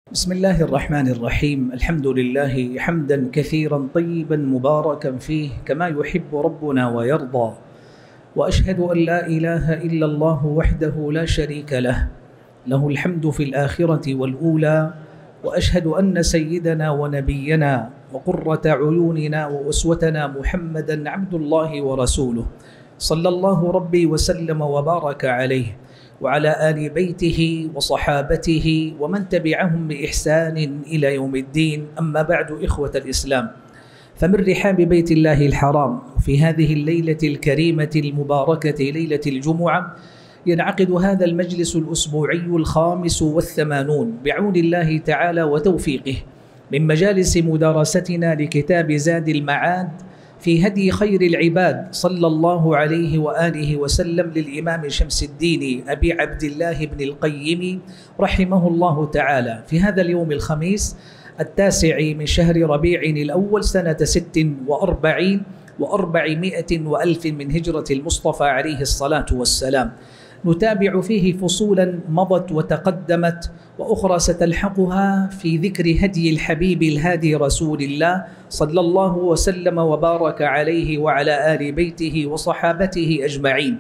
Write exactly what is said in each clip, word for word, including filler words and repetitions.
بسم الله الرحمن الرحيم. الحمد لله حمدا كثيرا طيبا مباركا فيه كما يحب ربنا ويرضى، وأشهد أن لا إله إلا الله وحده لا شريك له، له الحمد في الآخرة والأولى، وأشهد أن سيدنا ونبينا وقرة عيوننا وأسوتنا محمدا عبد الله ورسوله، صلى الله ربي وسلم وبارك عليه وعلى آل بيته وصحابته ومن تبعهم بإحسان إلى يوم الدين. أما بعد، إخوة الإسلام، فمن رحاب بيت الله الحرام في هذه الليلة الكريمة المباركة ليلة الجمعة ينعقد هذا المجلس الأسبوعي الخامس والثمانون بعون الله تعالى وتوفيقه من مجالس مدارستنا لكتاب زاد المعاد في هدي خير العباد صلى الله عليه وآله وسلم للإمام شمس الدين أبي عبد الله بن القيم رحمه الله تعالى، في هذا اليوم الخميس التاسع من شهر ربيع الأول سنة ست وأربعين وأربعمائة وألف من هجرة المصطفى عليه الصلاة والسلام. نتابع فيه فصولا مضت وتقدمت وأخرى ستلحقها في ذكر هدي الحبيب الهادي رسول الله صلى الله وسلم وبارك عليه وعلى آل بيته وصحابته أجمعين.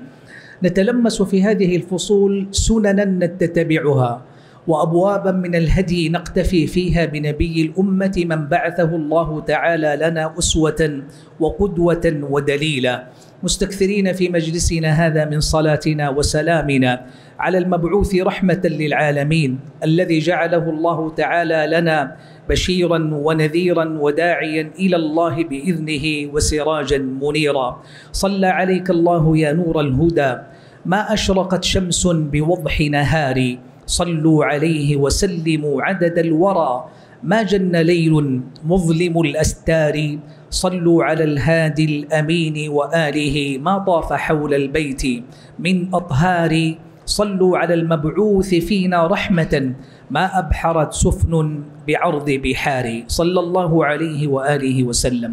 نتلمس في هذه الفصول سننا نتتبعها وأبوابا من الهدي نقتفي فيها بنبي الأمة من بعثه الله تعالى لنا أسوة وقدوة ودليلا، مستكثرين في مجلسنا هذا من صلاتنا وسلامنا على المبعوث رحمة للعالمين الذي جعله الله تعالى لنا بشيرا ونذيرا وداعيا إلى الله بإذنه وسراجا منيرا. صلى عليك الله يا نور الهدى ما أشرقت شمس بوضح نهار، صلوا عليه وسلموا عدد الورى ما جن ليل مظلم الأستار، صلوا على الهادي الأمين وآله ما طاف حول البيت من أطهار، صلوا على المبعوث فينا رحمة ما أبحرت سفن بعرض بحار، صلى الله عليه وآله وسلم.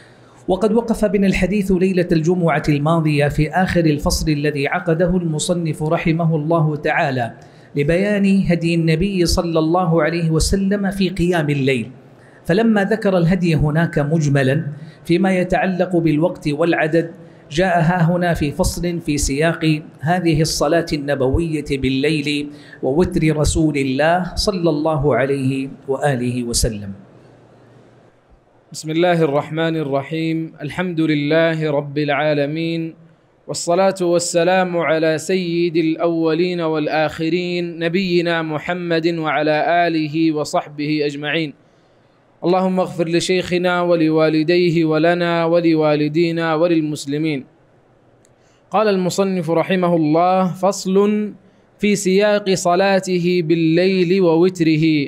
وقد وقف بنا الحديث ليلة الجمعة الماضية في آخر الفصل الذي عقده المصنف رحمه الله تعالى لبيان هدي النبي صلى الله عليه وسلم في قيام الليل، فلما ذكر الهدي هناك مجملا فيما يتعلق بالوقت والعدد، جاء ها هنا في فصل في سياق هذه الصلاة النبوية بالليل ووتر رسول الله صلى الله عليه وآله وسلم. بسم الله الرحمن الرحيم. الحمد لله رب العالمين، والصلاة والسلام على سيد الأولين والآخرين نبينا محمد وعلى آله وصحبه أجمعين. اللهم اغفر لشيخنا ولوالديه ولنا ولوالدينا وللمسلمين. قال المصنف رحمه الله: فصل في سياق صلاته بالليل ووتره.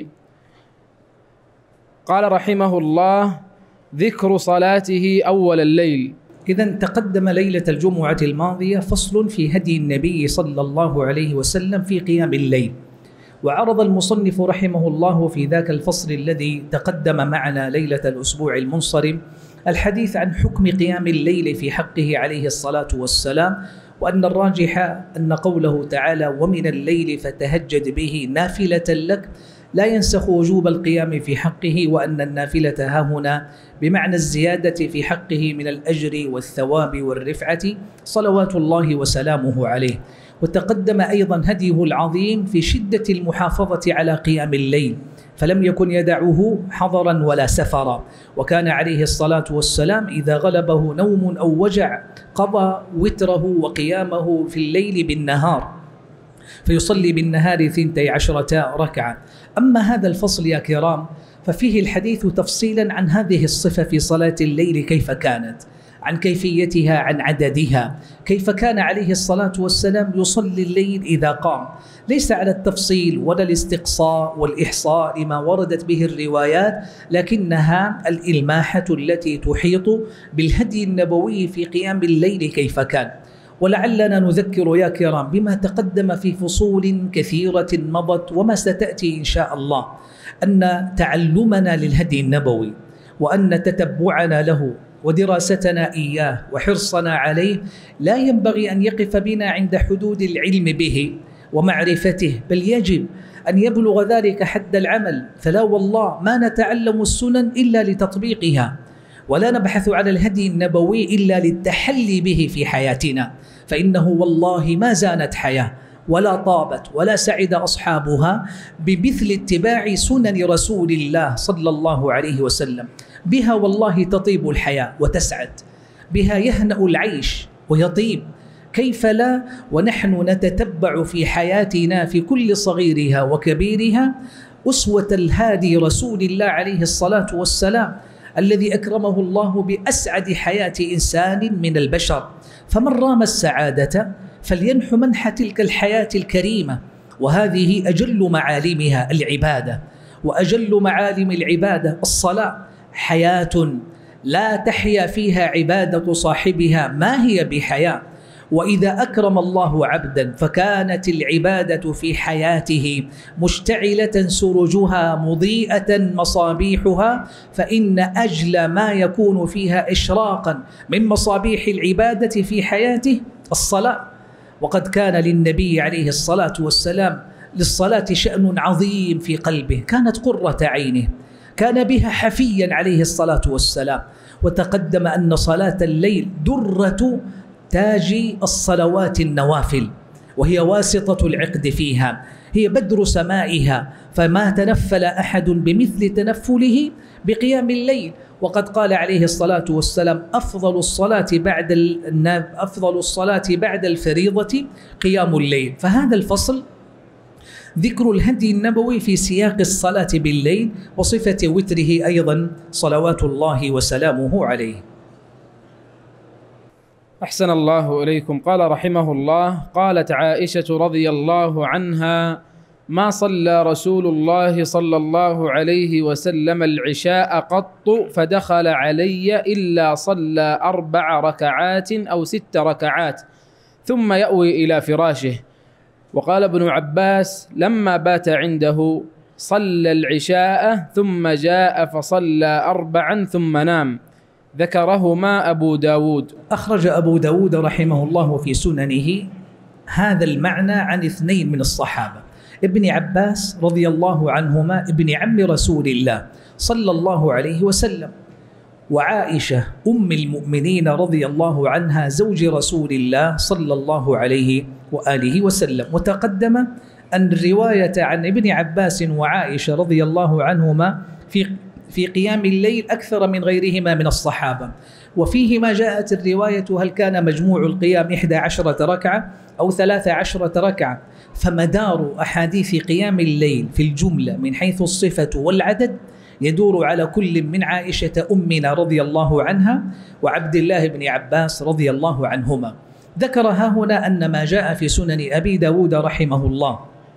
قال رحمه الله: ذكر صلاته أول الليل. إذن تقدم ليلة الجمعة الماضية فصل في هدي النبي صلى الله عليه وسلم في قيام الليل، وعرض المصنف رحمه الله في ذاك الفصل الذي تقدم معنا ليلة الأسبوع المنصرم الحديث عن حكم قيام الليل في حقه عليه الصلاة والسلام، وأن الراجح أن قوله تعالى: ومن الليل فتهجد به نافلة لك، لا ينسخ وجوب القيام في حقه، وأن النافلة ها هنا بمعنى الزيادة في حقه من الأجر والثواب والرفعة صلوات الله وسلامه عليه. وتقدم أيضا هديه العظيم في شدة المحافظة على قيام الليل، فلم يكن يدعه حضرا ولا سفرا، وكان عليه الصلاة والسلام إذا غلبه نوم أو وجع قضى وتره وقيامه في الليل بالنهار، فيصلي بالنهار ثنتي عشرة ركعة. أما هذا الفصل يا كرام ففيه الحديث تفصيلا عن هذه الصفة في صلاة الليل، كيف كانت، عن كيفيتها، عن عددها، كيف كان عليه الصلاة والسلام يصلي الليل إذا قام، ليس على التفصيل ولا الاستقصاء والإحصاء لما وردت به الروايات، لكنها الإلماحة التي تحيط بالهدي النبوي في قيام الليل كيف كان. ولعلنا نذكر يا كرام بما تقدم في فصول كثيرة مضت وما ستأتي إن شاء الله، أن تعلمنا للهدي النبوي وأن تتبعنا له ودراستنا إياه وحرصنا عليه لا ينبغي أن يقف بنا عند حدود العلم به ومعرفته، بل يجب أن يبلغ ذلك حد العمل، فلا والله ما نتعلم السنن إلا لتطبيقها، ولا نبحث على الهدي النبوي إلا للتحلي به في حياتنا، فإنه والله ما زانت حياة ولا طابت ولا سعد أصحابها بمثل اتباع سنن رسول الله صلى الله عليه وسلم. بها والله تطيب الحياة وتسعد، بها يهنأ العيش ويطيب، كيف لا ونحن نتتبع في حياتنا في كل صغيرها وكبيرها أسوة الهادي رسول الله عليه الصلاة والسلام، الذي أكرمه الله بأسعد حياة إنسان من البشر. فمن رام السعادة فلينح منح تلك الحياة الكريمة، وهذه أجل معالمها العبادة، وأجل معالم العبادة الصلاة. حياة لا تحيا فيها عبادة صاحبها ما هي بحياة. وإذا أكرم الله عبدا فكانت العبادة في حياته مشتعلة سرجها مضيئة مصابيحها، فإن أجل ما يكون فيها إشراقا من مصابيح العبادة في حياته الصلاة. وقد كان للنبي عليه الصلاة والسلام للصلاة شأن عظيم في قلبه، كانت قرة عينه، كان بها حفيا عليه الصلاة والسلام. وتقدم أن صلاة الليل درة تاج الصلوات النوافل، وهي واسطة العقد فيها، هي بدر سمائها، فما تنفل أحد بمثل تنفله بقيام الليل. وقد قال عليه الصلاة والسلام أفضل الصلاة بعد أفضل الصلاة بعد الفريضة قيام الليل. فهذا الفصل ذكر الهدي النبوي في سياق الصلاة بالليل وصفة وتره أيضا صلوات الله وسلامه عليه. أحسن الله إليكم. قال رحمه الله: قالت عائشة رضي الله عنها: ما صلى رسول الله صلى الله عليه وسلم العشاء قط فدخل علي إلا صلى أربع ركعات أو ست ركعات ثم يأوي إلى فراشه. وقال ابن عباس: لما بات عنده صلى العشاء ثم جاء فصلى أربعا ثم نام. ذكرهما أبو داود. أخرج أبو داود رحمه الله في سننه هذا المعنى عن اثنين من الصحابة: ابن عباس رضي الله عنهما ابن عم رسول الله صلى الله عليه وسلم، وعائشة أم المؤمنين رضي الله عنها زوج رسول الله صلى الله عليه وآله وسلم. وتقدم أن الرواية عن ابن عباس وعائشة رضي الله عنهما في في قيام الليل أكثر من غيرهما من الصحابة، وفيهما جاءت الرواية هل كان مجموع القيام إحدى عشرة ركعة أو ثلاث عشرة ركعة. فمدار أحاديث قيام الليل في الجملة من حيث الصفة والعدد يدور على كل من عائشة أمنا رضي الله عنها وعبد الله بن عباس رضي الله عنهما. ذكر ها هنا أن ما جاء في سنن أبي داود رحمه الله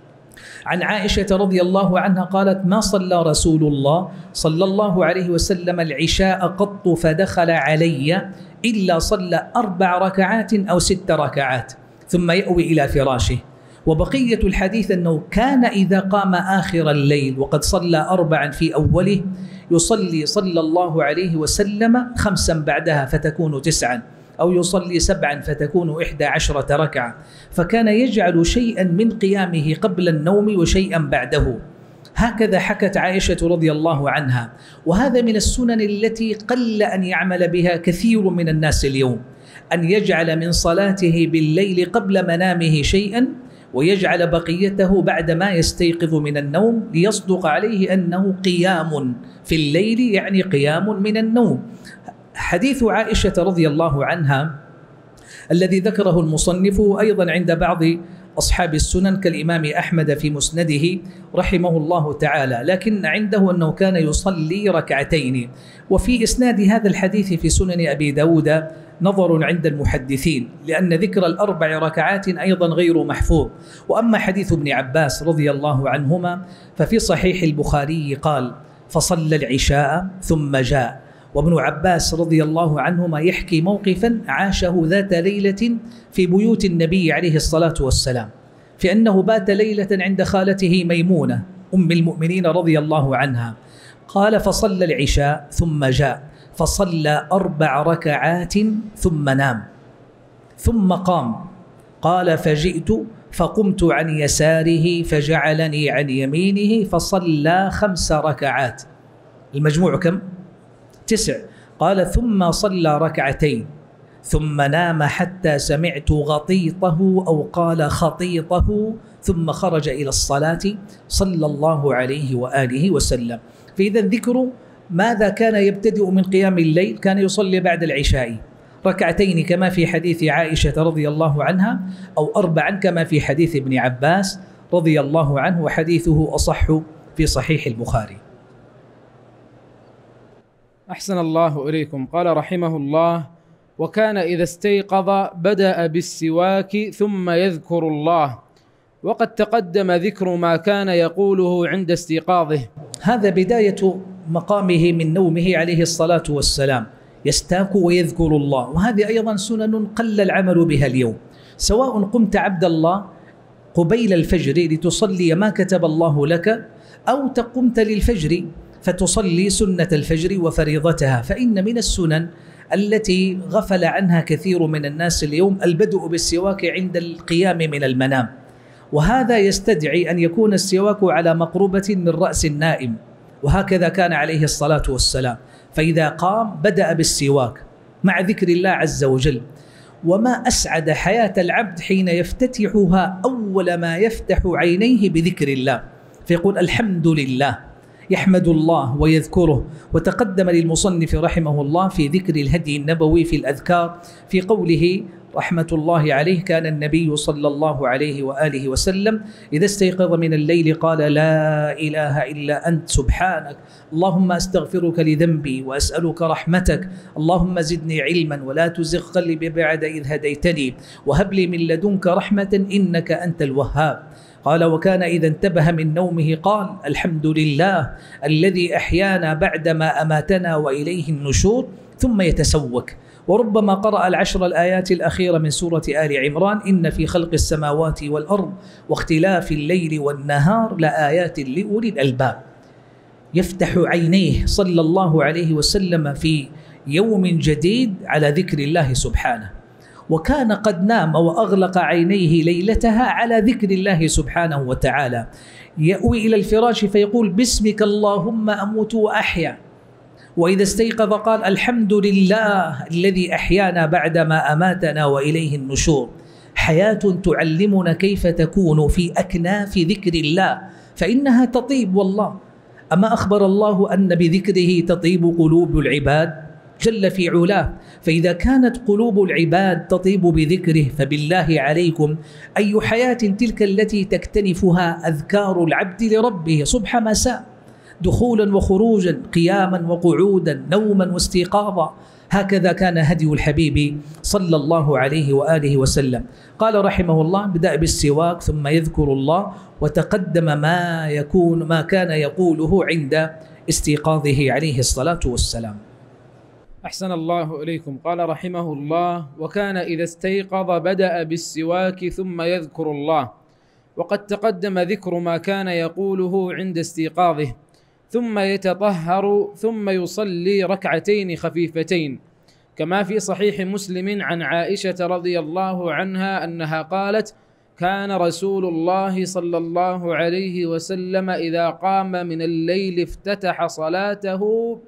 عن عائشة رضي الله عنها قالت: ما صلى رسول الله صلى الله عليه وسلم العشاء قط فدخل علي إلا صلى أربع ركعات أو ست ركعات ثم يأوي إلى فراشه. وبقية الحديث أنه كان إذا قام آخر الليل وقد صلى أربعا في أوله يصلي صلى الله عليه وسلم خمسا بعدها فتكون تسعا، أو يصلي سبعا فتكون إحدى عشرة ركعة. فكان يجعل شيئا من قيامه قبل النوم وشيئا بعده. هكذا حكت عائشة رضي الله عنها. وهذا من السنن التي قل أن يعمل بها كثير من الناس اليوم، أن يجعل من صلاته بالليل قبل منامه شيئا ويجعل بقيته بعدما يستيقظ من النوم، ليصدق عليه أنه قيام في الليل، يعني قيام من النوم. حديث عائشة رضي الله عنها الذي ذكره المصنف أيضا عند بعض أصحاب السنن كالإمام أحمد في مسنده رحمه الله تعالى، لكن عنده أنه كان يصلي ركعتين. وفي إسناد هذا الحديث في سنن أبي داود نظر عند المحدثين، لأن ذكر الأربع ركعات أيضا غير محفوظ. وأما حديث ابن عباس رضي الله عنهما ففي صحيح البخاري قال: فصلى العشاء ثم جاء. وابن عباس رضي الله عنهما يحكي موقفا عاشه ذات ليلة في بيوت النبي عليه الصلاة والسلام، في أنه بات ليلة عند خالته ميمونة أم المؤمنين رضي الله عنها. قال: فصلى العشاء ثم جاء فصلى أربع ركعات ثم نام ثم قام. قال: فجئت فقمت عن يساره فجعلني عن يمينه فصلى خمس ركعات. المجموع كم؟ تسع. قال ثم صلى ركعتين ثم نام حتى سمعت غطيطه أو قال خطيطه ثم خرج إلى الصلاة صلى الله عليه وآله وسلم. فإذا ذكر ماذا كان يبتدئ من قيام الليل، كان يصلي بعد العشاء ركعتين كما في حديث عائشة رضي الله عنها، أو أربعا كما في حديث ابن عباس رضي الله عنه، وحديثه أصح في صحيح البخاري. أحسن الله إليكم. قال رحمه الله: وكان إذا استيقظ بدأ بالسواك ثم يذكر الله، وقد تقدم ذكر ما كان يقوله عند استيقاظه. هذا بداية مقامه من نومه عليه الصلاة والسلام، يستاك ويذكر الله. وهذه أيضا سنن قل العمل بها اليوم، سواء قمت عبد الله قبيل الفجر لتصلي ما كتب الله لك، أو تقمت للفجر فتصلي سنة الفجر وفريضتها. فإن من السنن التي غفل عنها كثير من الناس اليوم البدء بالسواك عند القيام من المنام، وهذا يستدعي أن يكون السواك على مقربة من رأس النائم، وهكذا كان عليه الصلاة والسلام. فإذا قام بدأ بالسواك مع ذكر الله عز وجل. وما أسعد حياة العبد حين يفتتحها أول ما يفتح عينيه بذكر الله، فيقول الحمد لله، يحمد الله ويذكره. وتقدم للمصنف رحمه الله في ذكر الهدي النبوي في الأذكار في قوله رحمة الله عليه: كان النبي صلى الله عليه وآله وسلم إذا استيقظ من الليل قال: لا إله إلا أنت سبحانك، اللهم أستغفرك لذنبي وأسألك رحمتك، اللهم زدني علما ولا تزغ قلبي بعد إذ هديتني، وهب لي من لدنك رحمة إنك أنت الوهاب. قال: وكان إذا انتبه من نومه قال: الحمد لله الذي أحيانا بعدما أماتنا وإليه النشور، ثم يتسوك. وربما قرأ العشر الآيات الأخيرة من سورة آل عمران: إن في خلق السماوات والأرض واختلاف الليل والنهار لآيات لأولي الألباب. يفتح عينيه صلى الله عليه وسلم في يوم جديد على ذكر الله سبحانه، وكان قد نام وأغلق عينيه ليلتها على ذكر الله سبحانه وتعالى. يأوي إلى الفراش فيقول: باسمك اللهم أموت وأحيا. وإذا استيقظ قال: الحمد لله الذي أحيانا بعدما أماتنا وإليه النشور. حياة تعلمنا كيف تكون في أكناف ذكر الله، فإنها تطيب والله. أما أخبر الله أن بذكره تطيب قلوب العباد جل في علاه. فإذا كانت قلوب العباد تطيب بذكره، فبالله عليكم أي حياة تلك التي تكتنفها أذكار العبد لربه صبح مساء، دخولا وخروجا، قياما وقعودا، نوما واستيقاظا. هكذا كان هدي الحبيب صلى الله عليه وآله وسلم. قال رحمه الله: بدأ بالسواك ثم يذكر الله، وتقدم ما يكون ما كان يقوله عند استيقاظه عليه الصلاة والسلام. أحسن الله إليكم. قال رحمه الله: وكان إذا استيقظ بدأ بالسواك ثم يذكر الله، وقد تقدم ذكر ما كان يقوله عند استيقاظه، ثم يتطهر ثم يصلي ركعتين خفيفتين، كما في صحيح مسلم عن عائشة رضي الله عنها أنها قالت: كان رسول الله صلى الله عليه وسلم إذا قام من الليل افتتح صلاته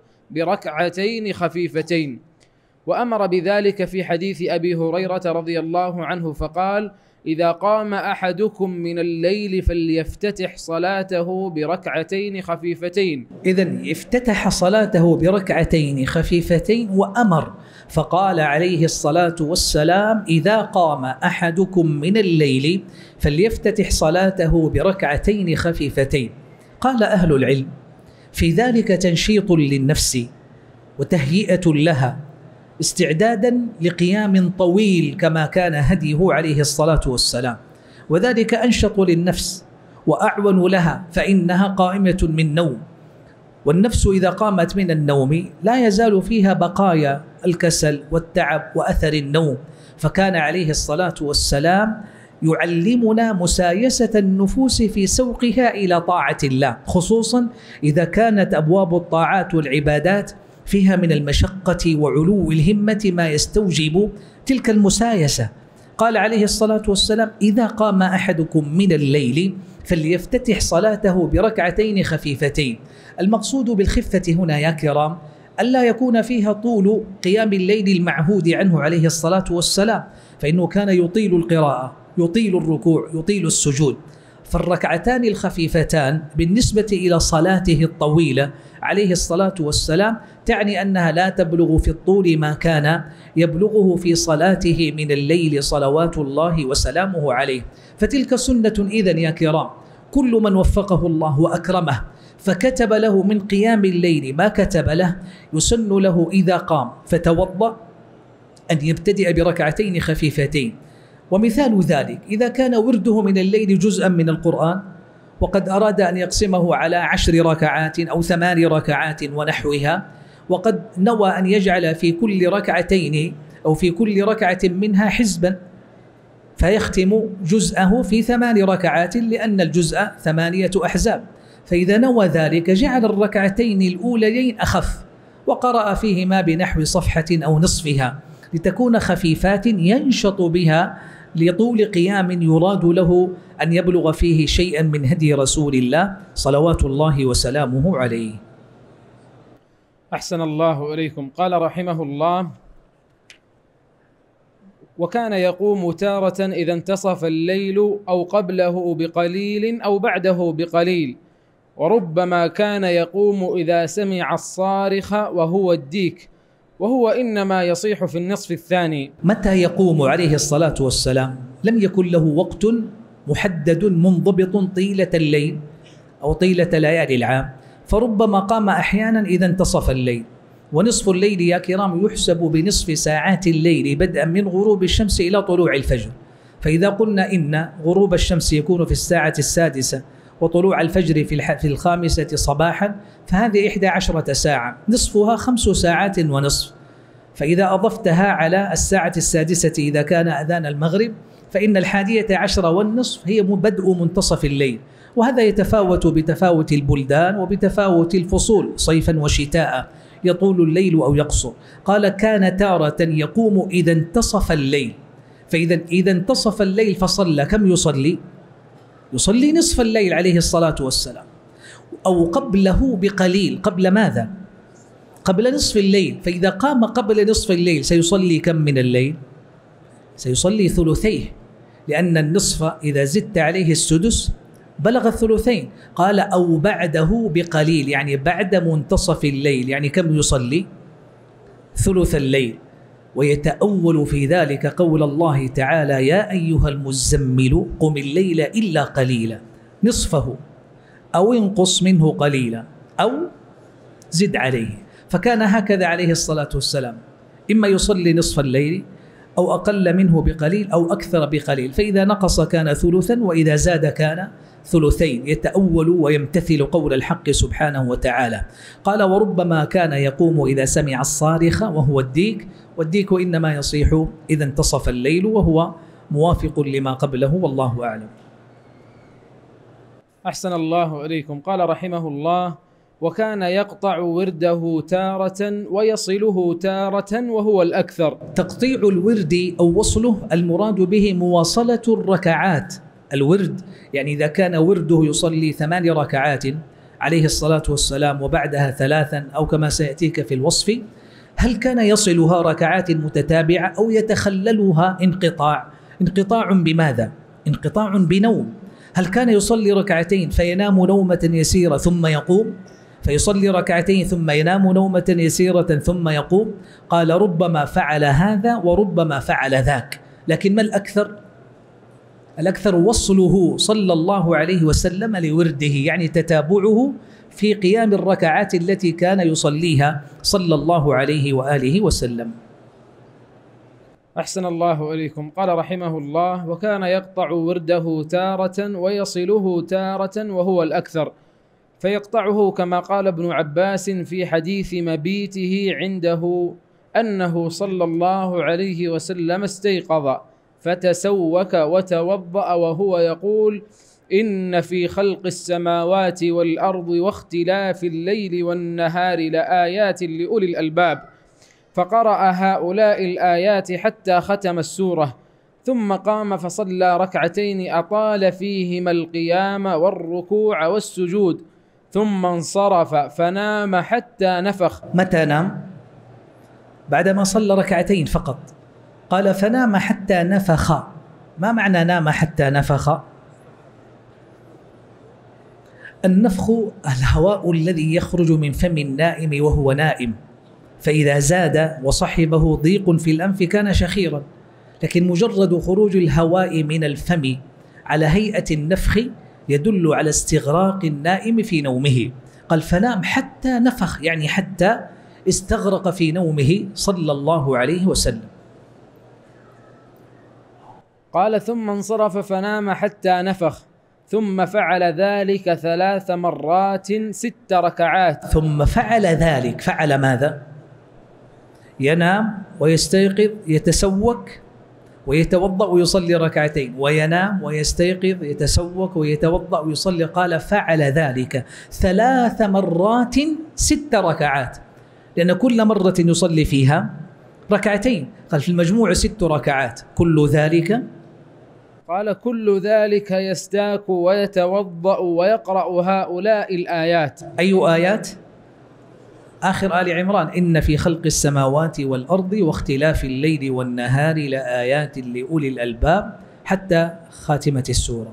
بركعتين خفيفتين، وأمر بذلك في حديث أبي هريرة رضي الله عنه فقال: إذا قام أحدكم من الليل فليفتتح صلاته بركعتين خفيفتين. إذن افتتح صلاته بركعتين خفيفتين وأمر، فقال عليه الصلاة والسلام: إذا قام أحدكم من الليل فليفتتح صلاته بركعتين خفيفتين. قال أهل العلم: في ذلك تنشيط للنفس وتهيئة لها، استعدادا لقيام طويل كما كان هديه عليه الصلاة والسلام، وذلك أنشط للنفس وأعون لها، فإنها قائمة من نوم، والنفس إذا قامت من النوم لا يزال فيها بقايا الكسل والتعب وأثر النوم. فكان عليه الصلاة والسلام يعلمنا مسايسة النفوس في سوقها إلى طاعة الله، خصوصا إذا كانت أبواب الطاعات والعبادات فيها من المشقة وعلو الهمة ما يستوجب تلك المسايسة. قال عليه الصلاة والسلام: إذا قام أحدكم من الليل فليفتتح صلاته بركعتين خفيفتين. المقصود بالخفة هنا يا كرام ألا يكون فيها طول قيام الليل المعهود عنه عليه الصلاة والسلام، فإنه كان يطيل القراءة، يطيل الركوع، يطيل السجود. فالركعتان الخفيفتان بالنسبة إلى صلاته الطويلة عليه الصلاة والسلام تعني أنها لا تبلغ في الطول ما كان يبلغه في صلاته من الليل صلوات الله وسلامه عليه. فتلك سنة إذن يا كرام، كل من وفقه الله وأكرمه فكتب له من قيام الليل ما كتب له، يسن له إذا قام فتوضأ أن يبتدئ بركعتين خفيفتين. ومثال ذلك إذا كان ورده من الليل جزءا من القرآن وقد أراد أن يقسمه على عشر ركعات أو ثمان ركعات ونحوها، وقد نوى أن يجعل في كل ركعتين أو في كل ركعة منها حزبا، فيختم جزءه في ثمان ركعات لأن الجزء ثمانية أحزاب. فإذا نوى ذلك جعل الركعتين الأوليين أخف وقرأ فيهما بنحو صفحة أو نصفها لتكون خفيفات ينشط بها لطول قيام يراد له أن يبلغ فيه شيئا من هدي رسول الله صلوات الله وسلامه عليه. أحسن الله إليكم. قال رحمه الله: وكان يقوم تارة إذا انتصف الليل أو قبله بقليل أو بعده بقليل، وربما كان يقوم إذا سمع الصارخ وهو الديك، وهو إنما يصيح في النصف الثاني. متى يقوم عليه الصلاة والسلام؟ لم يكن له وقت محدد منضبط طيلة الليل أو طيلة ليالي العام، فربما قام أحيانا إذا انتصف الليل. ونصف الليل يا كرام يحسب بنصف ساعات الليل بدءا من غروب الشمس إلى طلوع الفجر. فإذا قلنا إن غروب الشمس يكون في الساعة السادسة وطلوع الفجر في الخامسة صباحا فهذه إحدى عشرة ساعة، نصفها خمس ساعات ونصف. فإذا أضفتها على الساعة السادسة إذا كان أذان المغرب فإن الحادية عشر والنصف هي بدء منتصف الليل. وهذا يتفاوت بتفاوت البلدان وبتفاوت الفصول صيفا وشتاء، يطول الليل أو يقصر. قال: كان تارة يقوم إذا انتصف الليل. فإذا إذا انتصف الليل فصلى كم يصلي؟ يصلي نصف الليل عليه الصلاة والسلام، أو قبله بقليل. قبل ماذا؟ قبل نصف الليل. فإذا قام قبل نصف الليل سيصلي كم من الليل؟ سيصلي ثلثيه، لأن النصف إذا زدت عليه السدس بلغ الثلثين. قال: أو بعده بقليل، يعني بعد منتصف الليل، يعني كم يصلي؟ ثلث الليل. ويتأول في ذلك قول الله تعالى: يا أيها المزمل قم الليل إلا قليلا نصفه أو انقص منه قليلا أو زد عليه. فكان هكذا عليه الصلاة والسلام، إما يصلي نصف الليل أو أقل منه بقليل أو أكثر بقليل، فإذا نقص كان ثلثا وإذا زاد كان ثلثين، يتأول ويمتثل قول الحق سبحانه وتعالى. قال: وربما كان يقوم إذا سمع الصارخ وهو الديك، والديك إنما يصيح إذا انتصف الليل، وهو موافق لما قبله، والله أعلم. أحسن الله إليكم. قال رحمه الله: وكان يقطع ورده تارة ويصله تارة وهو الأكثر. تقطيع الورد أو وصله المراد به مواصلة الركعات. الورد يعني إذا كان ورده يصلي ثمان ركعات عليه الصلاة والسلام وبعدها ثلاثا أو كما سيأتيك في الوصف، هل كان يصلها ركعات متتابعة أو يتخللها انقطاع؟ انقطاع بماذا؟ انقطاع بنوم. هل كان يصلي ركعتين فينام نومة يسيرة ثم يقوم، فيصلي ركعتين ثم ينام نومة يسيرة ثم يقوم؟ قال: ربما فعل هذا وربما فعل ذاك، لكن ما الأكثر؟ الأكثر وصله صلى الله عليه وسلم لورده، يعني تتابعه في قيام الركعات التي كان يصليها صلى الله عليه وآله وسلم. أحسن الله إليكم. قال رحمه الله: وكان يقطع ورده تارة ويصله تارة وهو الأكثر، فيقطعه كما قال ابن عباس في حديث مبيته عنده أنه صلى الله عليه وسلم استيقظ فتسوك وتوضأ وهو يقول: إن في خلق السماوات والأرض واختلاف الليل والنهار لآيات لأولي الألباب. فقرأ هؤلاء الآيات حتى ختم السورة، ثم قام فصلى ركعتين أطال فيهما القيام والركوع والسجود، ثم انصرف فنام حتى نفخ. متى نام؟ بعدما صلى ركعتين فقط. قال فنام حتى نفخ. ما معنى نام حتى نفخ؟ النفخ الهواء الذي يخرج من فم النائم وهو نائم، فإذا زاد وصحبه ضيق في الأنف كان شخيرا، لكن مجرد خروج الهواء من الفم على هيئة النفخ يدل على استغراق النائم في نومه. قال فنام حتى نفخ، يعني حتى استغرق في نومه صلى الله عليه وسلم. قال ثم انصرف فنام حتى نفخ، ثم فعل ذلك ثلاث مرات ست ركعات. ثم فعل ذلك، فعل ماذا؟ ينام ويستيقظ يتسوك ويتوضأ ويصلي ركعتين، وينام ويستيقظ يتسوك ويتوضأ ويصلي. قال فعل ذلك ثلاث مرات ست ركعات، لأن كل مرة يصلي فيها ركعتين. قال في المجموع ست ركعات. كل ذلك قال كل ذلك يستاك ويتوضأ ويقرأ هؤلاء الآيات. أي آيات؟ آخر آل عمران: إن في خلق السماوات والأرض واختلاف الليل والنهار لآيات لأولي الألباب، حتى خاتمة السورة.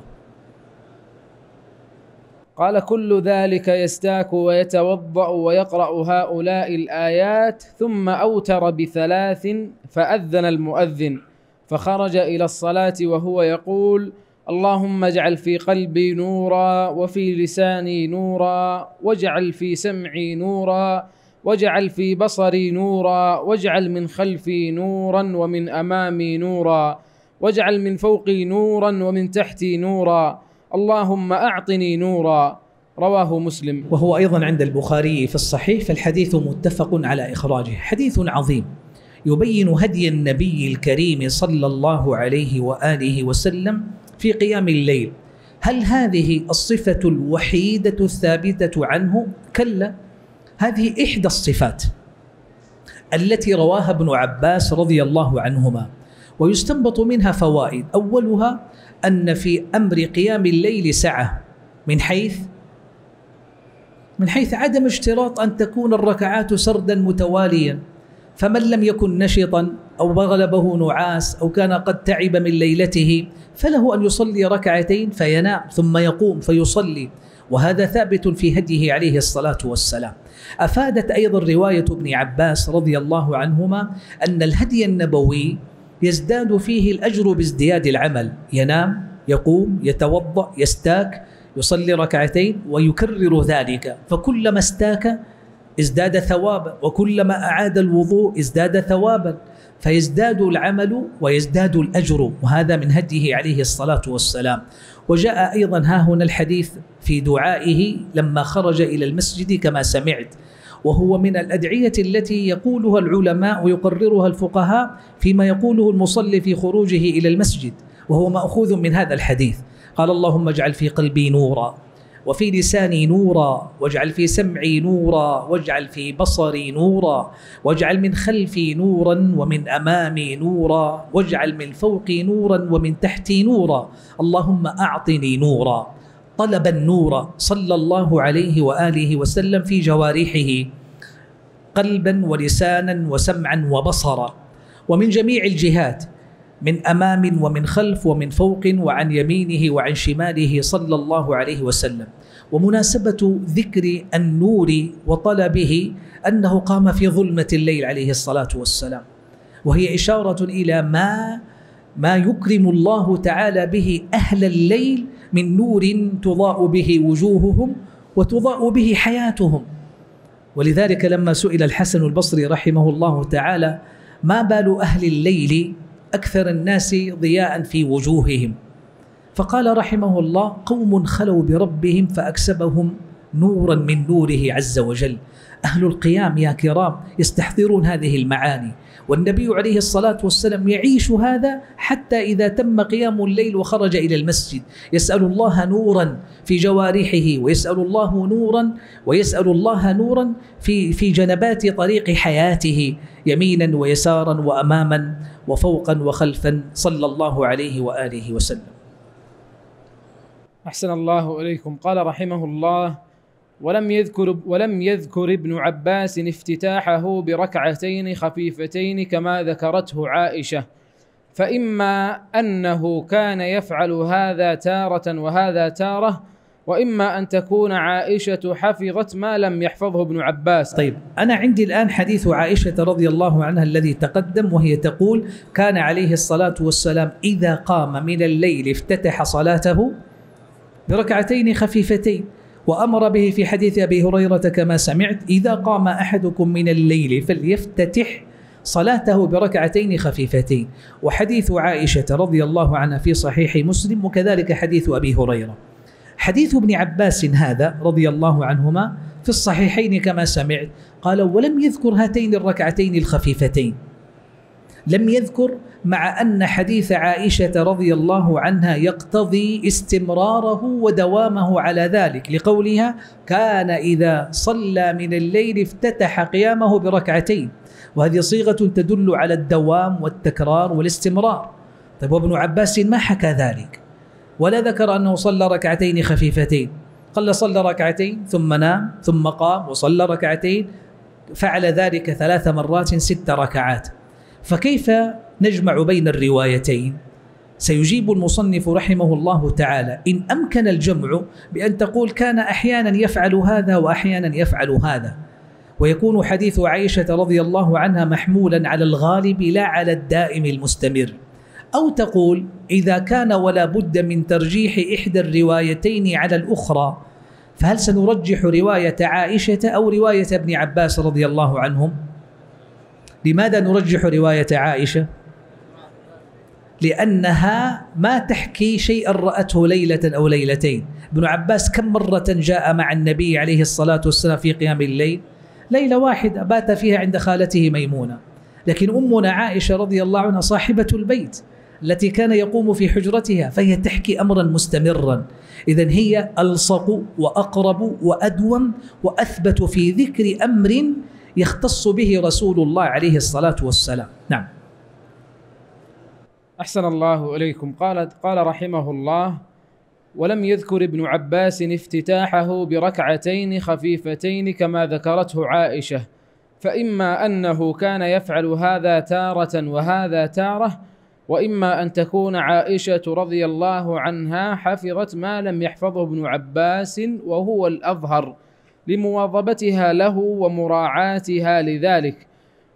قال كل ذلك يستاك ويتوضأ ويقرأ هؤلاء الآيات، ثم أوتر بثلاث فأذن المؤذن، فخرج إلى الصلاة وهو يقول: اللهم اجعل في قلبي نورا، وفي لساني نورا، واجعل في سمعي نورا، واجعل في بصري نورا، واجعل من خلفي نورا ومن أمامي نورا، واجعل من فوقي نورا ومن تحتي نورا، اللهم أعطني نورا. رواه مسلم. وهو أيضا عند البخاري في الصحيح، فالحديث متفق على إخراجه. حديث عظيم يبين هدي النبي الكريم صلى الله عليه وآله وسلم في قيام الليل. هل هذه الصفة الوحيدة الثابتة عنه؟ كلا، هذه إحدى الصفات التي رواها ابن عباس رضي الله عنهما، ويستنبط منها فوائد. أولها أن في أمر قيام الليل سعة، من حيث من حيث عدم اشتراط أن تكون الركعات سردا متواليا، فمن لم يكن نشطا أو غلبه نعاس أو كان قد تعب من ليلته فله أن يصلي ركعتين فينام ثم يقوم فيصلي، وهذا ثابت في هديه عليه الصلاة والسلام. أفادت أيضا رواية ابن عباس رضي الله عنهما أن الهدي النبوي يزداد فيه الأجر بازدياد العمل، ينام يقوم يتوضأ يستاك يصلي ركعتين ويكرر ذلك، فكلما استاك ازداد ثوابا، وكلما أعاد الوضوء ازداد ثوابا، فيزداد العمل ويزداد الأجر، وهذا من هديه عليه الصلاة والسلام. وجاء أيضا ها هنا الحديث في دعائه لما خرج إلى المسجد كما سمعت، وهو من الأدعية التي يقولها العلماء ويقررها الفقهاء فيما يقوله المصلي في خروجه إلى المسجد، وهو مأخوذ من هذا الحديث. قال: اللهم اجعل في قلبي نورا، وفي لساني نورا، واجعل في سمعي نورا، واجعل في بصري نورا، واجعل من خلفي نورا ومن أمامي نورا، واجعل من فوقي نورا ومن تحتي نورا، اللهم أعطني نورا. طلب النور صلى الله عليه وآله وسلم في جوارحه قلبا ولسانا وسمعا وبصرا، ومن جميع الجهات، من أمام ومن خلف ومن فوق وعن يمينه وعن شماله صلى الله عليه وسلم. ومناسبة ذكر النور وطلبه أنه قام في ظلمة الليل عليه الصلاة والسلام، وهي إشارة إلى ما ما يكرم الله تعالى به أهل الليل من نور تضاء به وجوههم وتضاء به حياتهم. ولذلك لما سئل الحسن البصري رحمه الله تعالى: ما بال أهل الليل أكثر الناس ضياء في وجوههم؟ فقال رحمه الله: قوم خلوا بربهم فأكسبهم نورا من نوره عز وجل. أهل القيام يا كرام يستحضرون هذه المعاني، والنبي عليه الصلاة والسلام يعيش هذا حتى إذا تم قيام الليل وخرج إلى المسجد يسأل الله نورا في جوارحه، ويسأل الله نورا ويسأل الله نورا في في جنبات طريق حياته يمينا ويسارا وأماما وفوقا وخلفا صلى الله عليه وآله وسلم. أحسن الله إليكم. قال رحمه الله: ولم يذكر ولم يذكر ابن عباس افتتاحه بركعتين خفيفتين كما ذكرته عائشة، فإما أنه كان يفعل هذا تارة وهذا تارة، وإما أن تكون عائشة حفظت ما لم يحفظه ابن عباس. طيب، أنا عندي الآن حديث عائشة رضي الله عنها الذي تقدم، وهي تقول: كان عليه الصلاة والسلام إذا قام من الليل افتتح صلاته بركعتين خفيفتين، وأمر به في حديث أبي هريرة كما سمعت: إذا قام أحدكم من الليل فليفتتح صلاته بركعتين خفيفتين. وحديث عائشة رضي الله عنها في صحيح مسلم، وكذلك حديث أبي هريرة. حديث ابن عباس هذا رضي الله عنهما في الصحيحين كما سمعت، قال: ولم يذكر هاتين الركعتين الخفيفتين، لم يذكر، مع أن حديث عائشة رضي الله عنها يقتضي استمراره ودوامه على ذلك، لقولها: كان إذا صلى من الليل افتتح قيامه بركعتين، وهذه صيغة تدل على الدوام والتكرار والاستمرار. طيب، وابن عباس ما حكى ذلك ولا ذكر أنه صلى ركعتين خفيفتين، قال صلى ركعتين ثم نام ثم قام وصلى ركعتين، فعل ذلك ثلاث مرات ست ركعات. فكيف نجمع بين الروايتين؟ سيجيب المصنف رحمه الله تعالى: إن أمكن الجمع بأن تقول كان أحيانا يفعل هذا وأحيانا يفعل هذا، ويكون حديث عائشة رضي الله عنها محمولا على الغالب لا على الدائم المستمر، أو تقول إذا كان ولا بد من ترجيح إحدى الروايتين على الأخرى، فهل سنرجح رواية عائشة أو رواية ابن عباس رضي الله عنهم؟ لماذا نرجح رواية عائشة؟ لأنها ما تحكي شيئا رأته ليلة أو ليلتين. ابن عباس كم مرة جاء مع النبي عليه الصلاة والسلام في قيام الليل؟ ليلة واحدة بات فيها عند خالته ميمونة. لكن أمنا عائشة رضي الله عنها صاحبة البيت التي كان يقوم في حجرتها، فهي تحكي أمرا مستمرا. إذن هي ألصق وأقرب وأدوم وأثبت في ذكر أمر يختص به رسول الله عليه الصلاة والسلام. نعم. أحسن الله إليكم. قال قال رحمه الله: ولم يذكر ابن عباس افتتاحه بركعتين خفيفتين كما ذكرته عائشة، فإما أنه كان يفعل هذا تارة وهذا تارة، وإما أن تكون عائشة رضي الله عنها حفظت ما لم يحفظه ابن عباس، وهو الأظهر لمواظبتها له ومراعاتها لذلك،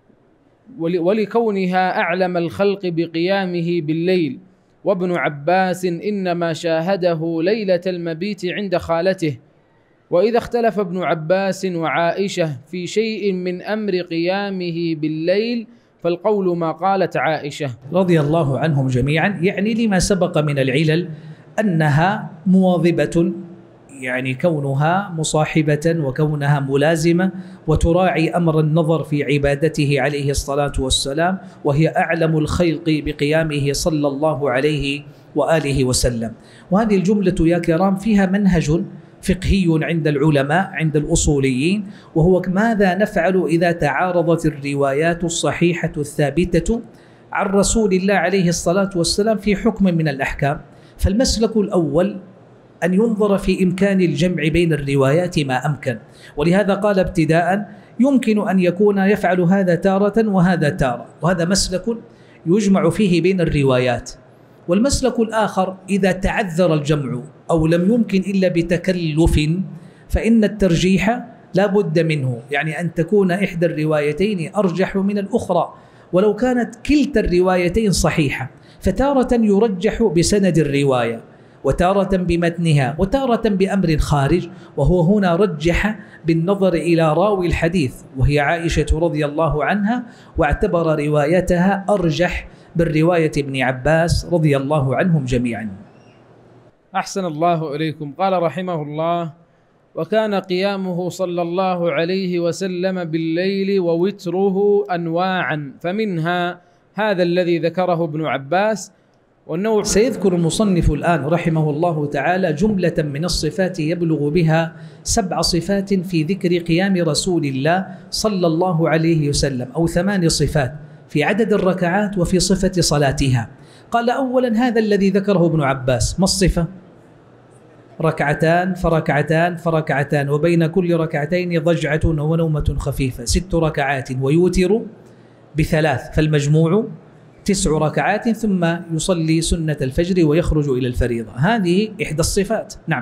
ولكونها أعلم الخلق بقيامه بالليل. وابن عباس إنما شاهده ليلة المبيت عند خالته. وإذا اختلف ابن عباس وعائشة في شيء من أمر قيامه بالليل فالقول ما قالت عائشة رضي الله عنهم جميعا، يعني لما سبق من العلل أنها مواظبة، يعني كونها مصاحبة وكونها ملازمة وتراعي أمر النظر في عبادته عليه الصلاة والسلام، وهي أعلم الخلق بقيامه صلى الله عليه وآله وسلم. وهذه الجملة يا كرام فيها منهج فقهي عند العلماء عند الأصوليين، وهو ماذا نفعل إذا تعارضت الروايات الصحيحة الثابتة عن رسول الله عليه الصلاة والسلام في حكم من الأحكام. فالمسلك الأول أن ينظر في إمكان الجمع بين الروايات ما أمكن، ولهذا قال ابتداء: يمكن أن يكون يفعل هذا تارة وهذا تارة، وهذا مسلك يجمع فيه بين الروايات. والمسلك الآخر إذا تعذر الجمع أو لم يمكن إلا بتكلف فإن الترجيح لا بد منه، يعني أن تكون إحدى الروايتين أرجح من الأخرى ولو كانت كلتا الروايتين صحيحة، فتارة يرجح بسند الرواية وتارة بمتنها وتارة بأمر خارج، وهو هنا رجح بالنظر إلى راوي الحديث وهي عائشة رضي الله عنها، واعتبر روايتها أرجح بالرواية ابن عباس رضي الله عنهم جميعا. أحسن الله إليكم. قال رحمه الله: وكان قيامه صلى الله عليه وسلم بالليل ووتره أنواعا، فمنها هذا الذي ذكره ابن عباس. والنوع سيذكر المصنف الآن رحمه الله تعالى جملة من الصفات يبلغ بها سبع صفات في ذكر قيام رسول الله صلى الله عليه وسلم، أو ثمان صفات في عدد الركعات وفي صفة صلاتها. قال أولا هذا الذي ذكره ابن عباس، ما الصفة؟ ركعتان فركعتان فركعتان، وبين كل ركعتين ضجعة ونومة خفيفة، ست ركعات ويوتر بثلاث، فالمجموع تسع ركعات، ثم يصلي سنة الفجر ويخرج إلى الفريضة. هذه إحدى الصفات. نعم.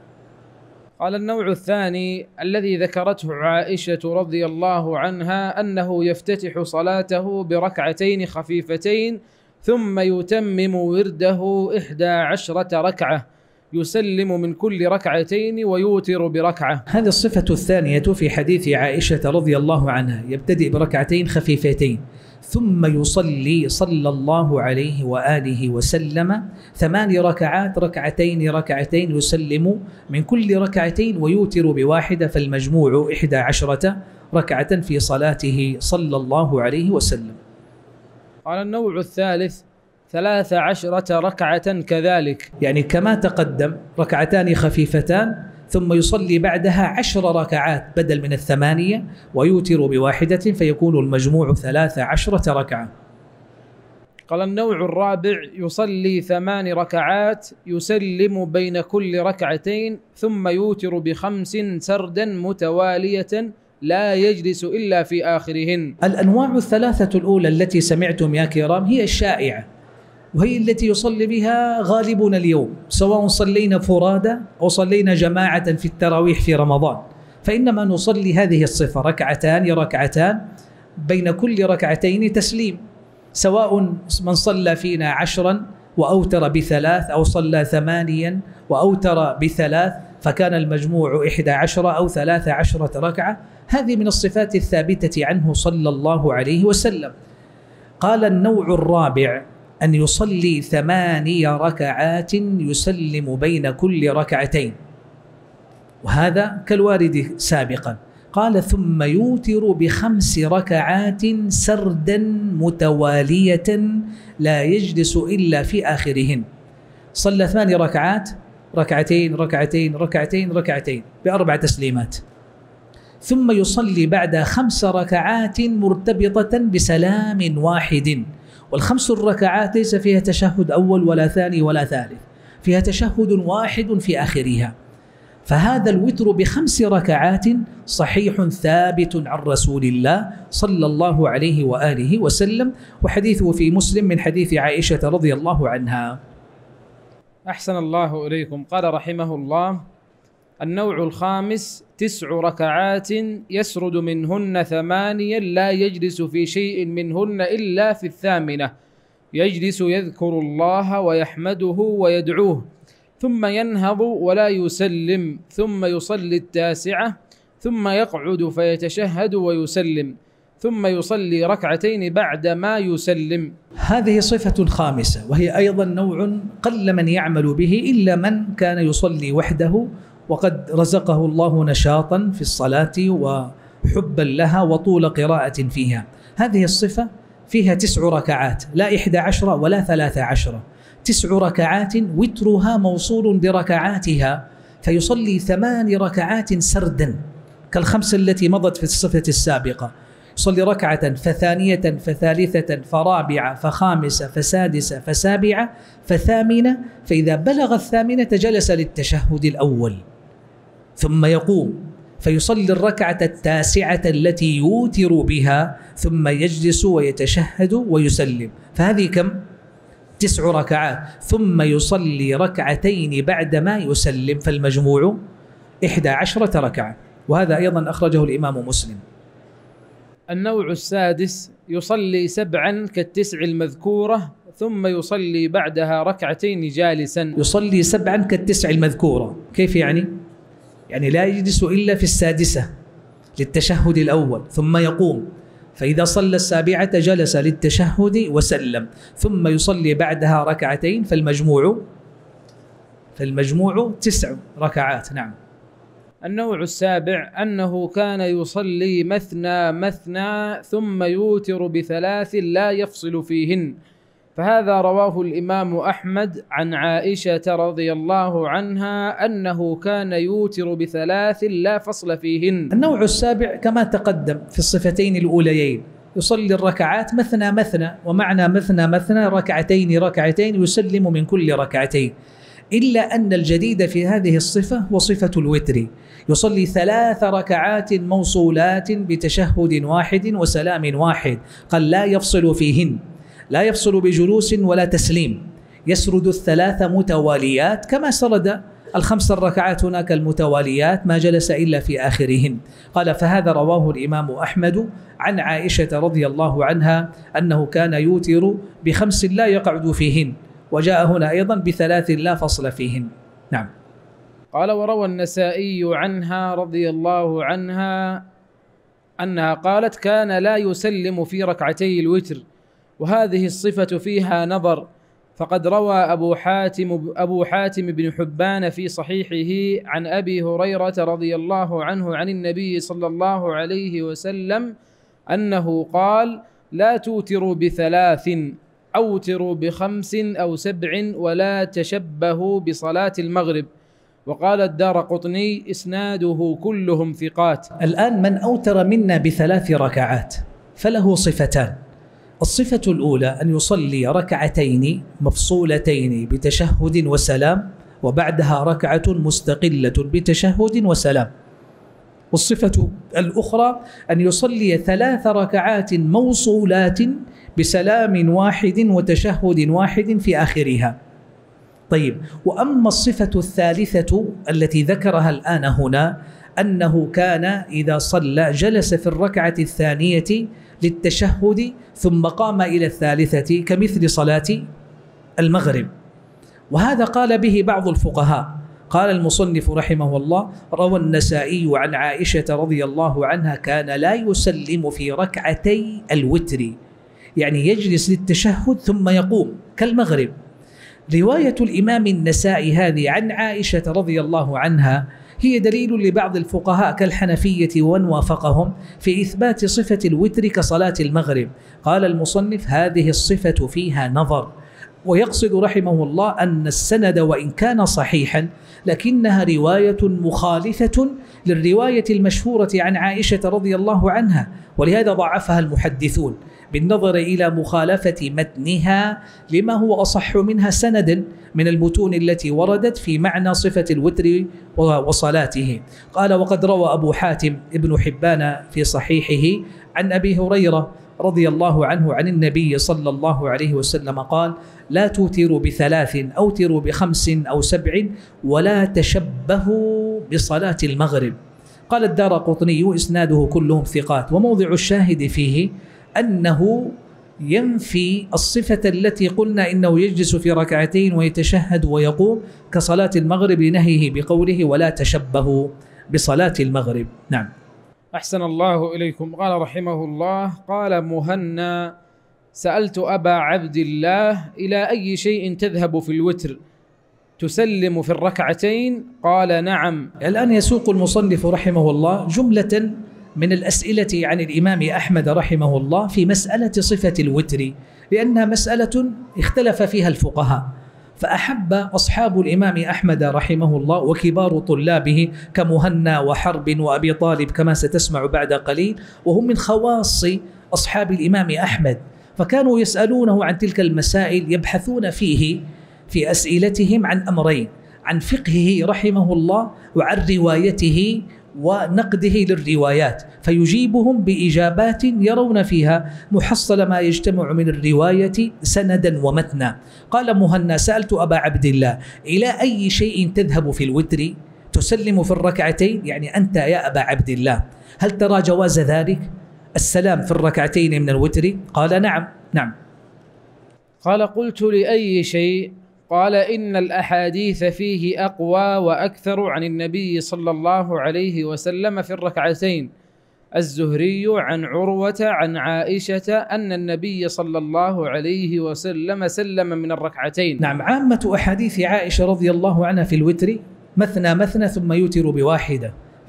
قال النوع الثاني الذي ذكرته عائشة رضي الله عنها أنه يفتتح صلاته بركعتين خفيفتين ثم يتمم ورده إحدى عشرة ركعة، يسلم من كل ركعتين ويوتر بركعة. هذه الصفة الثانية في حديث عائشة رضي الله عنها، يبتدئ بركعتين خفيفتين ثم يصلي صلى الله عليه وآله وسلم ثمان ركعات، ركعتين ركعتين، يسلم من كل ركعتين ويوتر بواحدة، فالمجموع إحدى عشرة ركعة في صلاته صلى الله عليه وسلم. قال النوع الثالث ثلاث عشرة ركعة كذلك، يعني كما تقدم ركعتان خفيفتان ثم يصلي بعدها عشر ركعات بدل من الثمانية ويوتر بواحدة، فيكون المجموع ثلاث عشرة ركعة. قال النوع الرابع يصلي ثمان ركعات يسلم بين كل ركعتين ثم يوتر بخمس سردا متوالية لا يجلس إلا في آخرهن. الأنواع الثلاثة الأولى التي سمعتم يا كرام هي الشائعة، وهي التي يصلي بها غالبنا اليوم، سواء صلينا فرادى أو صلينا جماعة في التراويح في رمضان، فإنما نصلي هذه الصفة ركعتان ركعتان بين كل ركعتين تسليم، سواء من صلى فينا عشرا وأوتر بثلاث، أو صلى ثمانيا وأوتر بثلاث، فكان المجموع إحدى عشرة أو ثلاث عشرة ركعة. هذه من الصفات الثابتة عنه صلى الله عليه وسلم. قال النوع الرابع أن يصلي ثماني ركعات يسلم بين كل ركعتين، وهذا كالوارد سابقا. قال ثم يوتر بخمس ركعات سردا متوالية لا يجلس إلا في آخرهن. صلى ثماني ركعات، ركعتين ركعتين ركعتين ركعتين بأربع تسليمات، ثم يصلي بعد خمس ركعات مرتبطة بسلام واحد، والخمس الركعات ليس فيها تشهد أول ولا ثاني ولا ثالث، فيها تشهد واحد في آخرها. فهذا الوتر بخمس ركعات صحيح ثابت عن رسول الله صلى الله عليه وآله وسلم، وحديثه في مسلم من حديث عائشة رضي الله عنها. أحسن الله إليكم. قال رحمه الله النوع الخامس تسع ركعات يسرد منهن ثمانيا لا يجلس في شيء منهن إلا في الثامنة، يجلس يذكر الله ويحمده ويدعوه ثم ينهض ولا يسلم، ثم يصلي التاسعة ثم يقعد فيتشهد ويسلم، ثم يصلي ركعتين بعد ما يسلم. هذه صفة خامسة، وهي أيضا نوع قل من يعمل به إلا من كان يصلي وحده وقد رزقه الله نشاطا في الصلاة وحبا لها وطول قراءة فيها. هذه الصفة فيها تسع ركعات، لا إحدى عشرة ولا ثلاث عشرة، تسع ركعات وترها موصول بركعاتها، فيصلي ثمان ركعات سردا كالخمس التي مضت في الصفة السابقة. يصلي ركعة فثانية فثالثة فرابعة فخامسة فسادسة فسابعة فثامنة، فإذا بلغ الثامنة جلس للتشهد الأول ثم يقوم فيصلي الركعة التاسعة التي يوتر بها ثم يجلس ويتشهد ويسلم. فهذه كم؟ تسع ركعات، ثم يصلي ركعتين بعدما يسلم، فالمجموع إحدى عشرة ركعة، وهذا أيضا أخرجه الإمام مسلم. النوع السادس يصلي سبعا كالتسع المذكورة ثم يصلي بعدها ركعتين جالسا. يصلي سبعا كالتسع المذكورة، كيف يعني؟ يعني لا يجلس إلا في السادسة للتشهد الأول ثم يقوم، فإذا صلى السابعة جلس للتشهد وسلم، ثم يصلي بعدها ركعتين، فالمجموع فالمجموع تسع ركعات. نعم. النوع السابع أنه كان يصلي مثنى مثنى ثم يوتر بثلاث لا يفصل فيهن، فهذا رواه الإمام أحمد عن عائشة رضي الله عنها أنه كان يوتر بثلاث لا فصل فيهن. النوع السابع كما تقدم في الصفتين الأوليين، يصلي الركعات مثنى مثنى، ومعنى مثنى مثنى ركعتين ركعتين يسلم من كل ركعتين، إلا أن الجديد في هذه الصفة هو صفة الوتر، يصلي ثلاث ركعات موصولات بتشهد واحد وسلام واحد، قال لا يفصل فيهن، لا يفصل بجلوس ولا تسليم، يسرد الثلاث متواليات كما سرد الخمس الركعات هناك المتواليات، ما جلس إلا في آخرهن. قال فهذا رواه الإمام أحمد عن عائشة رضي الله عنها أنه كان يوتر بخمس لا يقعد فيهن، وجاء هنا أيضا بثلاث لا فصل فيهن. نعم. قال وروى النسائي عنها رضي الله عنها أنها قالت كان لا يسلم في ركعتي الوتر، وهذه الصفة فيها نظر، فقد روى أبو حاتم, أبو حاتم بن حبان في صحيحه عن أبي هريرة رضي الله عنه عن النبي صلى الله عليه وسلم أنه قال لا توتروا بثلاث، أوتروا بخمس أو سبع، ولا تشبهوا بصلاة المغرب. وقال الدارقطني إسناده كلهم ثقات. الآن من أوتر منا بثلاث ركعات فله صفتان، الصفة الأولى أن يصلي ركعتين مفصولتين بتشهد وسلام، وبعدها ركعة مستقلة بتشهد وسلام، والصفة الأخرى أن يصلي ثلاث ركعات موصولات بسلام واحد وتشهد واحد في آخرها. طيب، وأما الصفة الثالثة التي ذكرها الآن هنا أنه كان إذا صلى جلس في الركعة الثانية للتشهد ثم قام إلى الثالثة كمثل صلاة المغرب، وهذا قال به بعض الفقهاء. قال المصنف رحمه الله روى النسائي عن عائشة رضي الله عنها كان لا يسلم في ركعتي الوتر، يعني يجلس للتشهد ثم يقوم كالمغرب. رواية الإمام النسائي هذه عن عائشة رضي الله عنها هي دليل لبعض الفقهاء كالحنفية ومن وافقهم في إثبات صفة الوتر كصلاة المغرب. قال المصنف هذه الصفة فيها نظر، ويقصد رحمه الله أن السند وإن كان صحيحا لكنها رواية مخالفة للرواية المشهورة عن عائشة رضي الله عنها، ولهذا ضعفها المحدثون بالنظر إلى مخالفة متنها لما هو أصح منها سندا من المتون التي وردت في معنى صفة الوتر وصلاته. قال وقد روى أبو حاتم ابن حبان في صحيحه عن أبي هريرة رضي الله عنه عن النبي صلى الله عليه وسلم قال لا توتروا بثلاث، أوتروا بخمس أو سبع، ولا تشبهوا بصلاة المغرب. قال الدارقطني إسناده كلهم ثقات، وموضع الشاهد فيه أنه ينفي الصفة التي قلنا إنه يجلس في ركعتين ويتشهد ويقوم كصلاة المغرب لنهيه بقوله ولا تشبهوا بصلاة المغرب. نعم. أحسن الله إليكم. قال رحمه الله قال مهنا سألت أبا عبد الله إلى أي شيء تذهب في الوتر، تسلم في الركعتين؟ قال نعم. الآن يسوق المصنف رحمه الله جملة من الأسئلة عن الإمام أحمد رحمه الله في مسألة صفة الوتر، لأنها مسألة اختلف فيها الفقهاء، فأحب أصحاب الإمام أحمد رحمه الله وكبار طلابه كمهنا وحرب وأبي طالب كما ستسمع بعد قليل، وهم من خواص أصحاب الإمام أحمد، فكانوا يسألونه عن تلك المسائل، يبحثون فيه في أسئلتهم عن أمرين: عن فقهه رحمه الله وعن روايته ونقده للروايات، فيجيبهم بإجابات يرون فيها محصل ما يجتمع من الرواية سندا ومتنا. قال مهنا سألت أبا عبد الله إلى أي شيء تذهب في الوتر؟ تسلم في الركعتين، يعني أنت يا أبا عبد الله هل ترى جواز ذلك السلام في الركعتين من الوتر؟ قال نعم. نعم. قال قلت لأي شيء؟ قال إن الأحاديث فيه أقوى وأكثر عن النبي صلى الله عليه وسلم في الركعتين. الزهري عن عروة عن عائشة أن النبي صلى الله عليه وسلم سلم من الركعتين. نعم، عامة أحاديث عائشة رضي الله عنها في الوتر مثنى مثنى ثم يوتر بواحدة،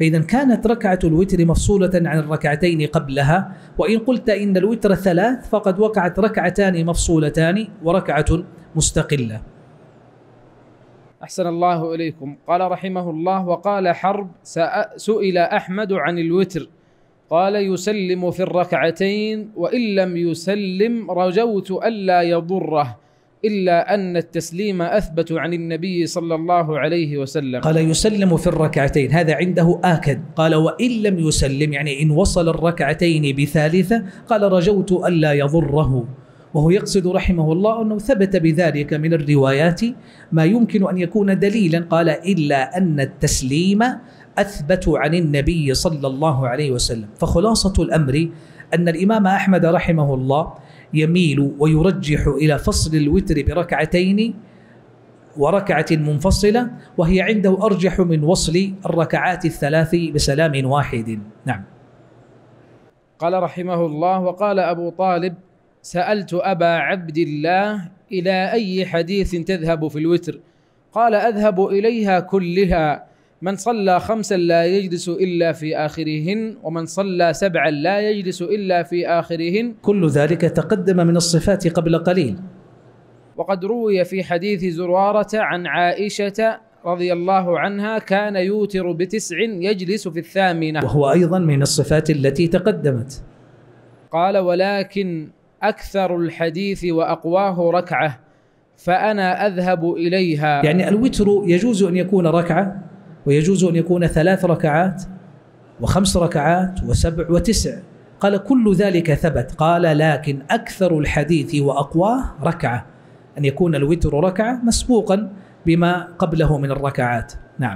فإذا كانت ركعة الوتر مفصولة عن الركعتين قبلها. وإن قلت إن الوتر ثلاث فقد وقعت ركعتان مفصولتان وركعة مستقلة. أحسن الله إليكم. قال رحمه الله: وقال حرب: سئل أحمد عن الوتر قال: يسلم في الركعتين، وإن لم يسلم رجوت ألا يضره، إلا أن التسليم أثبت عن النبي صلى الله عليه وسلم. قال يسلم في الركعتين، هذا عنده آكد. قال وإن لم يسلم، يعني إن وصل الركعتين بثالثة، قال رجوت ألا يضره، وهو يقصد رحمه الله أنه ثبت بذلك من الروايات ما يمكن أن يكون دليلا. قال إلا أن التسليم أثبت عن النبي صلى الله عليه وسلم. فخلاصة الأمر أن الإمام أحمد رحمه الله يميل ويرجح إلى فصل الوتر بركعتين وركعة منفصلة، وهي عنده أرجح من وصل الركعات الثلاث بسلام واحد. نعم. قال رحمه الله: وقال أبو طالب: سألت أبا عبد الله: إلى أي حديث تذهب في الوتر؟ قال: أذهب إليها كلها، من صلى خمسا لا يجلس إلا في آخرهن، ومن صلى سبعا لا يجلس إلا في آخرهن. كل ذلك تقدم من الصفات قبل قليل. وقد روي في حديث زرارة عن عائشة رضي الله عنها: كان يوتر بتسع يجلس في الثامنة، وهو أيضا من الصفات التي تقدمت. قال: ولكن أكثر الحديث وأقواه ركعة، فأنا أذهب إليها. يعني الوتر يجوز أن يكون ركعة، ويجوز أن يكون ثلاث ركعات وخمس ركعات وسبع وتسع. قال كل ذلك ثبت. قال لكن أكثر الحديث وأقواه ركعة، أن يكون الوتر ركعة مسبوقا بما قبله من الركعات. نعم.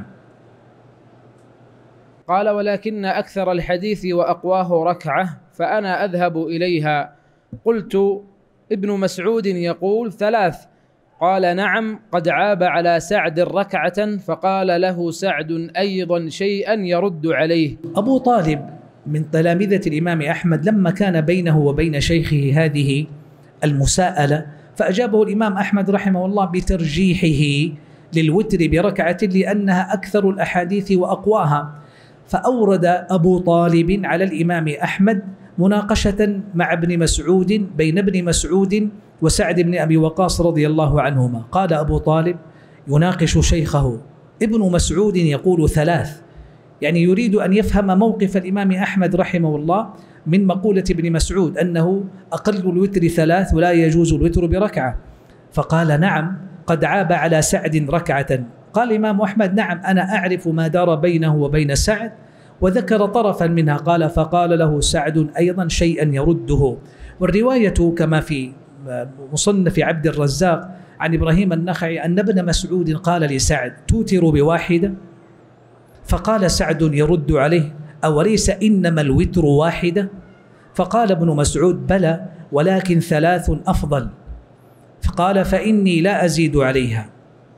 قال: ولكن أكثر الحديث وأقواه ركعة، فأنا أذهب إليها. قلت: ابن مسعود يقول ثلاث. قال: نعم، قد عاب على سعد ركعة، فقال له سعد أيضا شيئا يرد عليه. أبو طالب من تلامذة الإمام أحمد لما كان بينه وبين شيخه هذه المساءلة، فأجابه الإمام أحمد رحمه الله بترجيحه للوتر بركعة لأنها أكثر الأحاديث وأقواها. فأورد أبو طالب على الإمام أحمد مناقشة مع ابن مسعود، بين ابن مسعود وسعد بن أبي وقاص رضي الله عنهما. قال أبو طالب يناقش شيخه: ابن مسعود يقول ثلاث، يعني يريد أن يفهم موقف الإمام أحمد رحمه الله من مقولة ابن مسعود أنه أقل الوتر ثلاث ولا يجوز الوتر بركعة. فقال: نعم، قد عاب على سعد ركعة. قال الإمام أحمد: نعم، أنا أعرف ما دار بينه وبين سعد، وذكر طرفا منها. قال: فقال له سعد أيضا شيئا يرده. والرواية كما في مصنف عبد الرزاق عن إبراهيم النخعي أن ابن مسعود قال لسعد: توتر بواحدة؟ فقال سعد يرد عليه: أوليس إنما الوتر واحدة؟ فقال ابن مسعود: بلى، ولكن ثلاث أفضل. فقال: فإني لا أزيد عليها.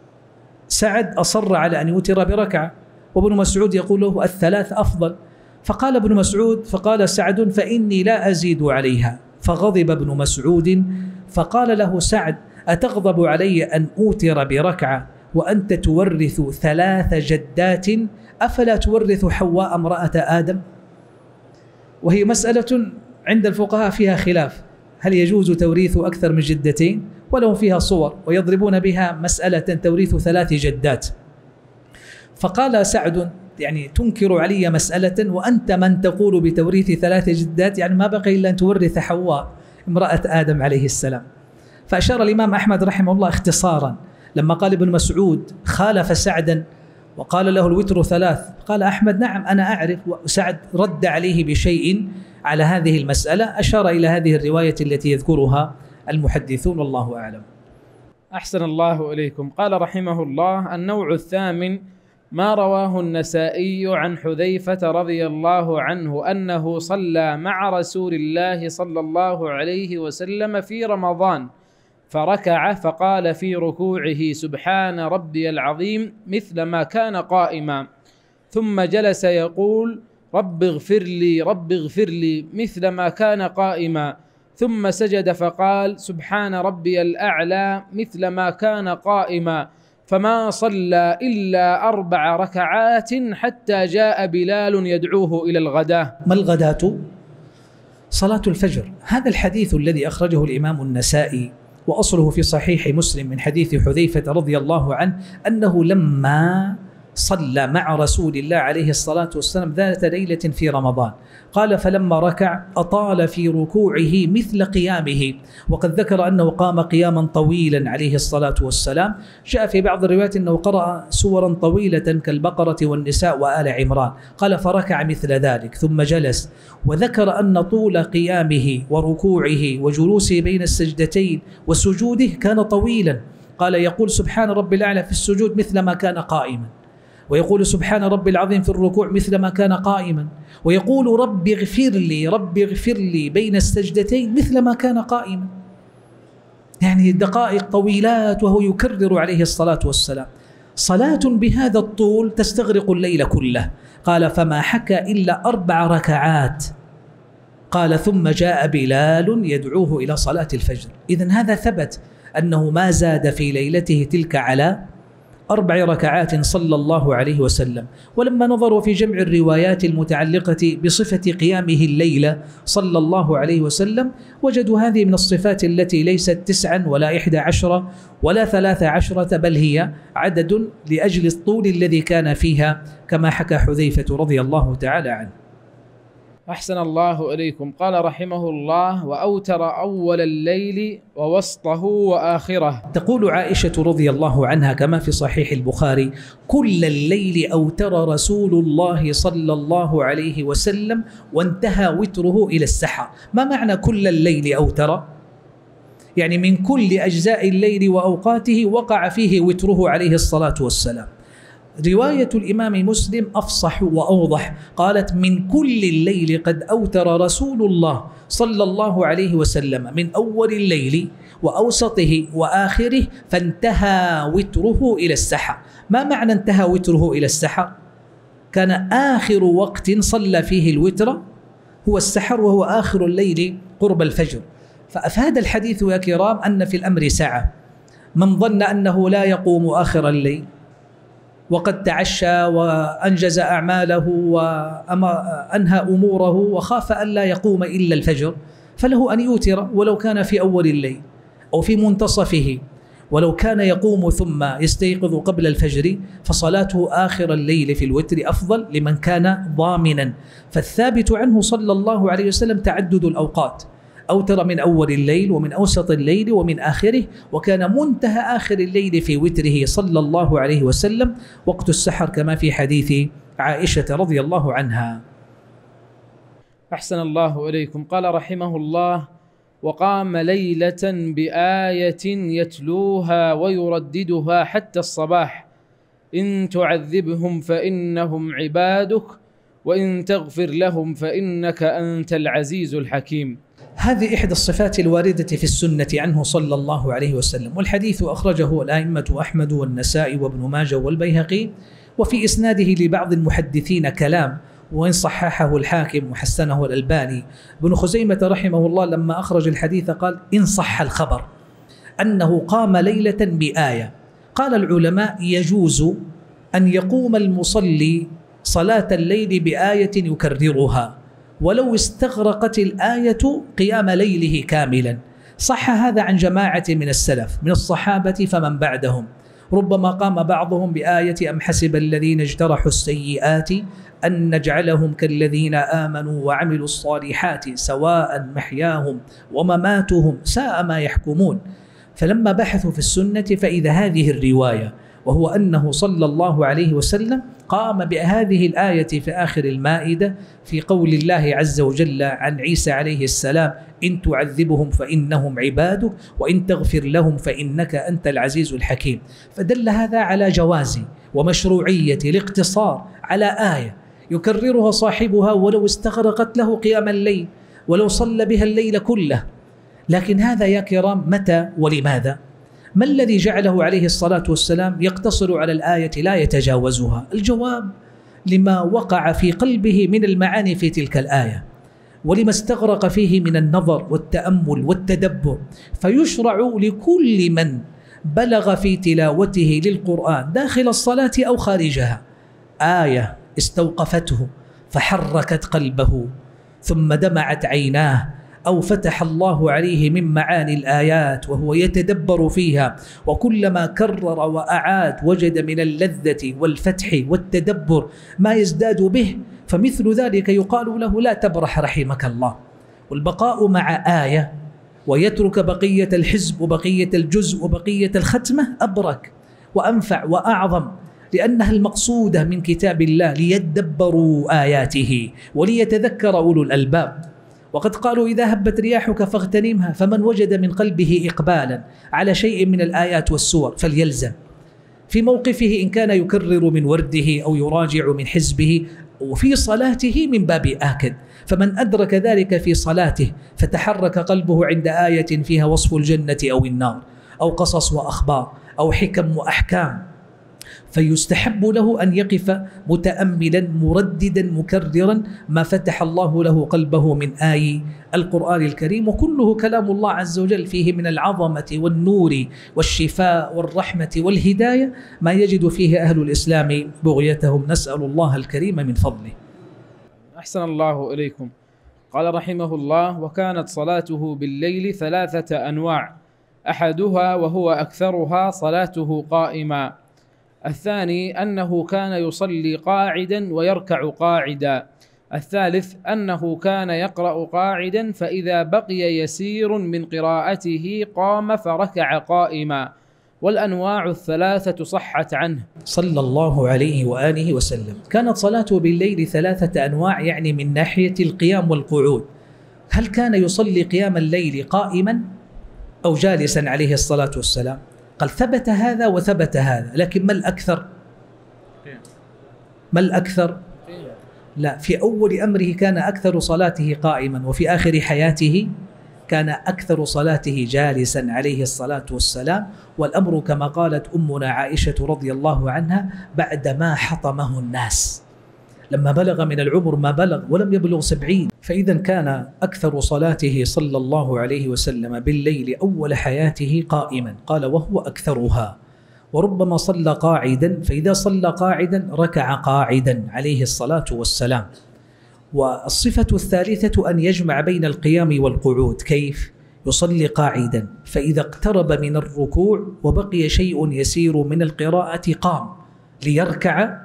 سعد أصر على أن يوتر بركعة، وابن مسعود يقول له الثلاث أفضل. فقال ابن مسعود فقال سعد: فإني لا أزيد عليها. فغضب ابن مسعود فقال له سعد: أتغضب علي أن أوتر بركعة وأنت تورث ثلاث جدات؟ أفلا تورث حواء امرأة آدم؟ وهي مسألة عند الفقهاء فيها خلاف، هل يجوز توريث أكثر من جدتين؟ ولهم فيها صور ويضربون بها مسألة توريث ثلاث جدات. فقال سعد: يعني تنكر علي مسألة وأنت من تقول بتوريث ثلاث جدات، يعني ما بقي إلا أن تورث حواء امرأة آدم عليه السلام. فأشار الإمام أحمد رحمه الله اختصارا لما قال ابن مسعود خالف سعدا وقال له الوتر ثلاث، قال أحمد: نعم، أنا أعرف. وسعد رد عليه بشيء على هذه المسألة، أشار إلى هذه الرواية التي يذكرها المحدثون، والله أعلم. أحسن الله إليكم. قال رحمه الله: النوع الثامن ما رواه النسائي عن حذيفة رضي الله عنه أنه صلى مع رسول الله صلى الله عليه وسلم في رمضان، فركع فقال في ركوعه: سبحان ربي العظيم، مثل ما كان قائما، ثم جلس يقول: رب اغفر لي رب اغفر لي، مثل ما كان قائما، ثم سجد فقال: سبحان ربي الأعلى، مثل ما كان قائما، فما صلى إلا أربع ركعات حتى جاء بلال يدعوه إلى الغداة. ما الغداة؟ صلاة الفجر. هذا الحديث الذي أخرجه الإمام النسائي وأصله في صحيح مسلم من حديث حذيفة رضي الله عنه أنه لما صلى مع رسول الله عليه الصلاة والسلام ذات ليلة في رمضان قال فلما ركع أطال في ركوعه مثل قيامه، وقد ذكر أنه قام قياما طويلا عليه الصلاة والسلام. جاء في بعض الروايات أنه قرأ سورا طويلة كالبقرة والنساء وآل عمران، قال فركع مثل ذلك ثم جلس، وذكر أن طول قيامه وركوعه وجلوسه بين السجدتين وسجوده كان طويلا. قال يقول سبحان رب الأعلى في السجود مثل ما كان قائما، ويقول سبحان رب العظيم في الركوع مثل ما كان قائما، ويقول رب اغفر لي رب اغفر لي بين السجدتين مثل ما كان قائما. يعني دقائق طويلات وهو يكرر عليه الصلاة والسلام. صلاة بهذا الطول تستغرق الليل كله. قال فما حكى إلا أربع ركعات. قال ثم جاء بلال يدعوه إلى صلاة الفجر. إذن هذا ثبت أنه ما زاد في ليلته تلك على أربع ركعات صلى الله عليه وسلم. ولما نظروا في جمع الروايات المتعلقة بصفة قيامه الليلة صلى الله عليه وسلم وجدوا هذه من الصفات التي ليست تسعا ولا إحدى عشرة ولا ثلاثة عشرة، بل هي عدد لأجل الطول الذي كان فيها كما حكى حذيفة رضي الله تعالى عنه. أحسن الله إليكم. قال رحمه الله وأوتر أول الليل ووسطه وآخره. تقول عائشة رضي الله عنها كما في صحيح البخاري كل الليل أوتر رسول الله صلى الله عليه وسلم وانتهى وتره إلى السحر. ما معنى كل الليل أوتر؟ يعني من كل أجزاء الليل وأوقاته وقع فيه وتره عليه الصلاة والسلام. رواية الإمام مسلم أفصح وأوضح، قالت من كل الليل قد أوتر رسول الله صلى الله عليه وسلم من أول الليل وأوسطه وآخره فانتهى وتره إلى السحر. ما معنى انتهى وتره إلى السحر؟ كان آخر وقت صلى فيه الوتر هو السحر وهو آخر الليل قرب الفجر. فأفاد الحديث يا كرام أن في الأمر سعة. من ظن أنه لا يقوم آخر الليل وقد تعشى وأنجز أعماله وأنهى أموره وخاف أن لا يقوم إلا الفجر فله أن يوتر ولو كان في أول الليل أو في منتصفه، ولو كان يقوم ثم يستيقظ قبل الفجر فصلاته آخر الليل في الوتر أفضل لمن كان ضامنا. فالثابت عنه صلى الله عليه وسلم تعدد الأوقات، أوتر من أول الليل ومن أوسط الليل ومن آخره، وكان منتهى آخر الليل في وتره صلى الله عليه وسلم وقت السحر كما في حديث عائشة رضي الله عنها. أحسن الله إليكم. قال رحمه الله وقام ليلة بآية يتلوها ويرددها حتى الصباح إن تعذبهم فإنهم عبادك وإن تغفر لهم فإنك أنت العزيز الحكيم. هذه إحدى الصفات الواردة في السنة عنه صلى الله عليه وسلم، والحديث أخرجه الأئمة أحمد والنسائي وابن ماجه والبيهقي، وفي إسناده لبعض المحدثين كلام، وإن صححه الحاكم وحسنه الألباني. ابن خزيمة رحمه الله لما أخرج الحديث قال إن صح الخبر أنه قام ليلة بآية. قال العلماء يجوز أن يقوم المصلي صلاة الليل بآية يكررها ولو استغرقت الآية قيام ليله كاملا. صح هذا عن جماعة من السلف من الصحابة فمن بعدهم، ربما قام بعضهم بآية أم حسب الذين اجترحوا السيئات أن نجعلهم كالذين آمنوا وعملوا الصالحات سواء محياهم ومماتهم ساء ما يحكمون. فلما بحثوا في السنة فإذا هذه الرواية وهو أنه صلى الله عليه وسلم قام بهذه الآية في آخر المائدة في قول الله عز وجل عن عيسى عليه السلام إن تعذبهم فإنهم عبادك وإن تغفر لهم فإنك أنت العزيز الحكيم. فدل هذا على جواز ومشروعية الاقتصار على آية يكررها صاحبها ولو استغرقت له قيام الليل ولو صلى بها الليل كله. لكن هذا يا كرام متى ولماذا؟ ما الذي جعله عليه الصلاة والسلام يقتصر على الآية لا يتجاوزها؟ الجواب لما وقع في قلبه من المعاني في تلك الآية ولما استغرق فيه من النظر والتأمل والتدبر. فيشرع لكل من بلغ في تلاوته للقرآن داخل الصلاة أو خارجها آية استوقفته فحركت قلبه ثم دمعت عيناه، أو فتح الله عليه من معاني الآيات وهو يتدبر فيها، وكلما كرر وأعاد وجد من اللذة والفتح والتدبر ما يزداد به، فمثل ذلك يقال له لا تبرح رحمك الله. والبقاء مع آية ويترك بقية الحزب وبقية الجزء وبقية الختمة أبرك وأنفع وأعظم، لأنها المقصودة من كتاب الله ليدبروا آياته وليتذكر أولو الألباب. وقد قالوا إذا هبت رياحك فاغتنمها، فمن وجد من قلبه إقبالا على شيء من الآيات والسور فليلزم في موقفه، إن كان يكرر من ورده أو يراجع من حزبه، وفي صلاته من باب آكد. فمن أدرك ذلك في صلاته فتحرك قلبه عند آية فيها وصف الجنة أو النار أو قصص وأخبار أو حكم وأحكام، فيستحب له أن يقف متأملا مرددا مكررا ما فتح الله له قلبه من آي القرآن الكريم، وكله كلام الله عز وجل فيه من العظمة والنور والشفاء والرحمة والهداية ما يجد فيه أهل الإسلام بغيتهم، نسأل الله الكريم من فضله. أحسن الله إليكم. قال رحمه الله: وكانت صلاته بالليل ثلاثة أنواع، أحدها وهو أكثرها صلاته قائما، الثاني أنه كان يصلي قاعدا ويركع قاعدا، الثالث أنه كان يقرأ قاعدا فإذا بقي يسير من قراءته قام فركع قائما، والأنواع الثلاثة صحت عنه صلى الله عليه وآله وسلم. كانت صلاته بالليل ثلاثة أنواع، يعني من ناحية القيام والقعود. هل كان يصلي قيام الليل قائما أو جالسا عليه الصلاة والسلام؟ قال ثبت هذا وثبت هذا، لكن ما الأكثر؟ ما الأكثر؟ لا، في أول أمره كان أكثر صلاته قائما، وفي آخر حياته كان أكثر صلاته جالسا عليه الصلاة والسلام. والأمر كما قالت أمنا عائشة رضي الله عنها بعدما حطمه الناس، لما بلغ من العمر ما بلغ ولم يبلغ سبعين. فإذا كان أكثر صلاته صلى الله عليه وسلم بالليل أول حياته قائما، قال وهو أكثرها، وربما صلى قاعدا، فإذا صلى قاعدا ركع قاعدا عليه الصلاة والسلام. والصفة الثالثة أن يجمع بين القيام والقعود. كيف؟ يصلي قاعدا فإذا اقترب من الركوع وبقي شيء يسير من القراءة قام ليركع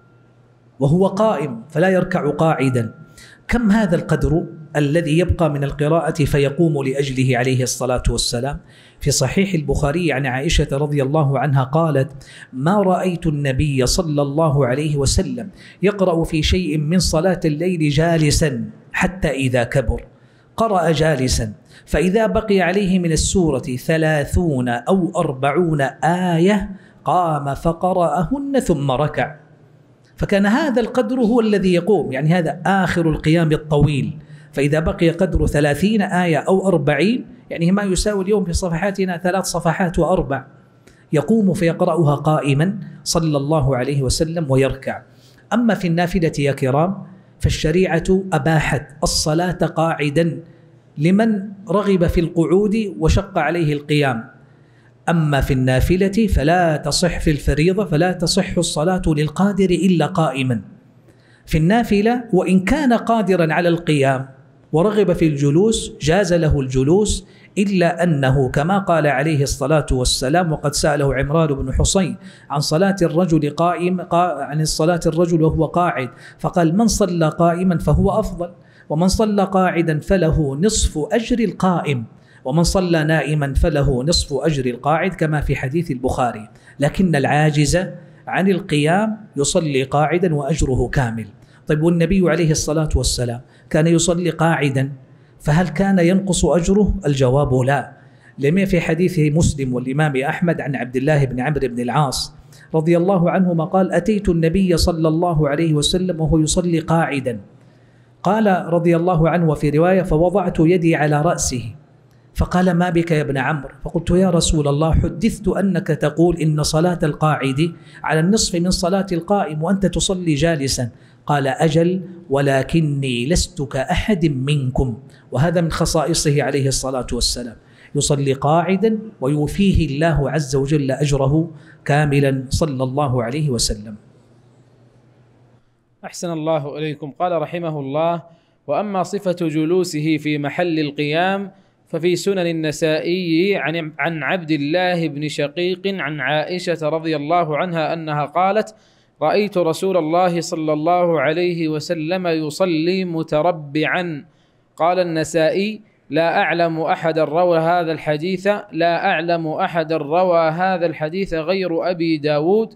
وهو قائم، فلا يركع قاعدا. كم هذا القدر الذي يبقى من القراءة فيقوم لأجله عليه الصلاة والسلام؟ في صحيح البخاري عن عائشة رضي الله عنها قالت: ما رأيت النبي صلى الله عليه وسلم يقرأ في شيء من صلاة الليل جالسا حتى إذا كبر قرأ جالسا، فإذا بقي عليه من السورة ثلاثون أو أربعون آية قام فقرأهن ثم ركع. فكان هذا القدر هو الذي يقوم، يعني هذا آخر القيام الطويل. فإذا بقي قدر ثلاثين آية أو أربعين، يعني ما يساوي اليوم في صفحاتنا ثلاث صفحات وأربع، يقوم فيقرأها قائما صلى الله عليه وسلم ويركع. أما في النافلة يا كرام فالشريعة أباحت الصلاة قاعدا لمن رغب في القعود وشق عليه القيام. أما في النافلة فلا تصح، في الفريضة فلا تصح الصلاة للقادر إلا قائما. في النافلة وإن كان قادرا على القيام ورغب في الجلوس جاز له الجلوس، إلا أنه كما قال عليه الصلاة والسلام، وقد سأله عمران بن حصين عن صلاة الرجل قائم عن صلاة الرجل وهو قاعد، فقال: من صلى قائما فهو أفضل، ومن صلى قاعدا فله نصف أجر القائم، ومن صلى نائما فله نصف أجر القاعد، كما في حديث البخاري. لكن العاجز عن القيام يصلي قاعدا وأجره كامل. طيب، والنبي عليه الصلاة والسلام كان يصلي قاعدا، فهل كان ينقص أجره؟ الجواب لا. لما في حديث مسلم والإمام أحمد عن عبد الله بن عمرو بن العاص رضي الله عنهما قال: أتيت النبي صلى الله عليه وسلم وهو يصلي قاعدا، قال رضي الله عنه وفي رواية: فوضعت يدي على رأسه، فقال: ما بك يا ابن عمرو؟ فقلت: يا رسول الله، حدثت أنك تقول إن صلاة القاعد على النصف من صلاة القائم وأنت تصلي جالسا. قال: أجل، ولكني لست كأحد منكم. وهذا من خصائصه عليه الصلاة والسلام، يصلي قاعدا ويوفيه الله عز وجل أجره كاملا صلى الله عليه وسلم. أحسن الله إليكم. قال رحمه الله: وأما صفة جلوسه في محل القيام ففي سنن النسائي عن عن عبد الله بن شقيق عن عائشة رضي الله عنها أنها قالت: رأيت رسول الله صلى الله عليه وسلم يصلي متربعا. قال النسائي: لا أعلم أحدا روى هذا الحديث لا أعلم أحدا روى هذا الحديث غير أبي داود،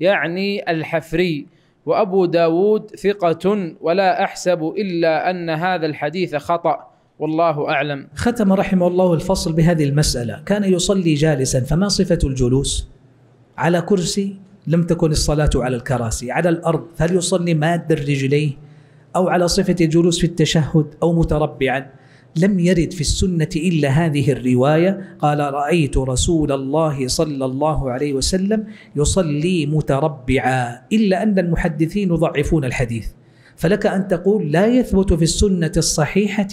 يعني الحفري، وأبو داود ثقة ولا أحسب إلا أن هذا الحديث خطأ، والله أعلم. ختم رحمه الله الفصل بهذه المسألة: كان يصلي جالسا، فما صفة الجلوس؟ على كرسي لم تكن الصلاة على الكراسي، على الأرض هل يصلي ماد الرجلين، أو على صفة الجلوس في التشهد، أو متربعا؟ لم يرد في السنة إلا هذه الرواية: قال رأيت رسول الله صلى الله عليه وسلم يصلي متربعا، إلا أن المحدثين يضعفون الحديث. فلك أن تقول لا يثبت في السنة الصحيحة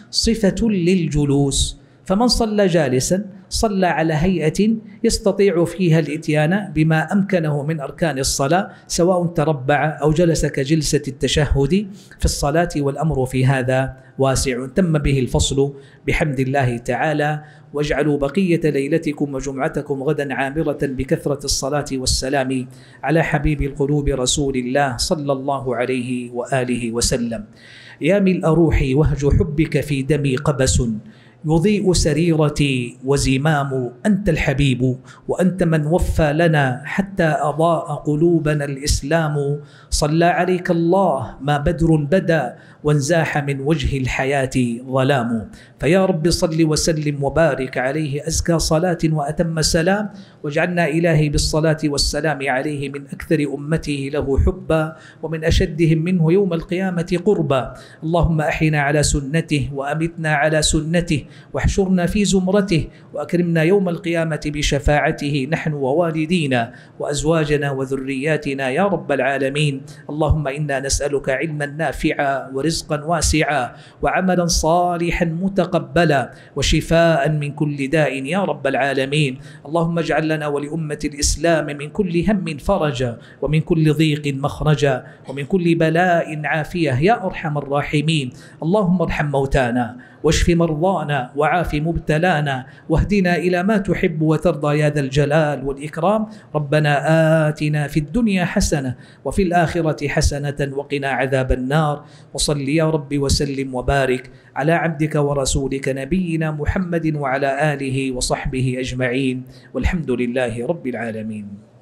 صفة للجلوس، فمن صلى جالسا صلى على هيئة يستطيع فيها الإتيان بما أمكنه من أركان الصلاة، سواء تربع أو جلس كجلسة التشهد في الصلاة، والأمر في هذا واسع. تم به الفصل بحمد الله تعالى. واجعلوا بقية ليلتكم وجمعتكم غدا عامرة بكثرة الصلاة والسلام على حبيب القلوب رسول الله صلى الله عليه وآله وسلم. يا ملء روحي وهج حبك في دمي قبس، يضيء سريرتي وزمام أنت الحبيب، وأنت من وفى لنا حتى أضاء قلوبنا الإسلام. صلى عليك الله ما بدر بدا، وانزاح من وجه الحياة ظلام. فيا رب صل وسلم وبارك عليه أزكى صلاة وأتم سلام، واجعلنا إلهي بالصلاة والسلام عليه من أكثر أمته له حبا، ومن أشدهم منه يوم القيامة قربا. اللهم أحينا على سنته وأمتنا على سنته، واحشرنا في زمرته، وأكرمنا يوم القيامة بشفاعته نحن ووالدينا وأزواجنا وذرياتنا يا رب العالمين. اللهم إنا نسألك علما نافعا ورزقا واسعا وعملا صالحا متقبلا وشفاء من كل داء يا رب العالمين. اللهم اجعل لنا ولأمة الإسلام من كل هم فرجا، ومن كل ضيق مخرجا، ومن كل بلاء عافية يا أرحم الراحمين. اللهم ارحم موتانا واشف مرضانا وعاف مبتلانا، واهدنا إلى ما تحب وترضى يا ذا الجلال والإكرام. ربنا آتنا في الدنيا حسنة وفي الآخرة حسنة وقنا عذاب النار. وصل يا رب وسلم وبارك على عبدك ورسولك نبينا محمد وعلى آله وصحبه أجمعين، والحمد لله رب العالمين.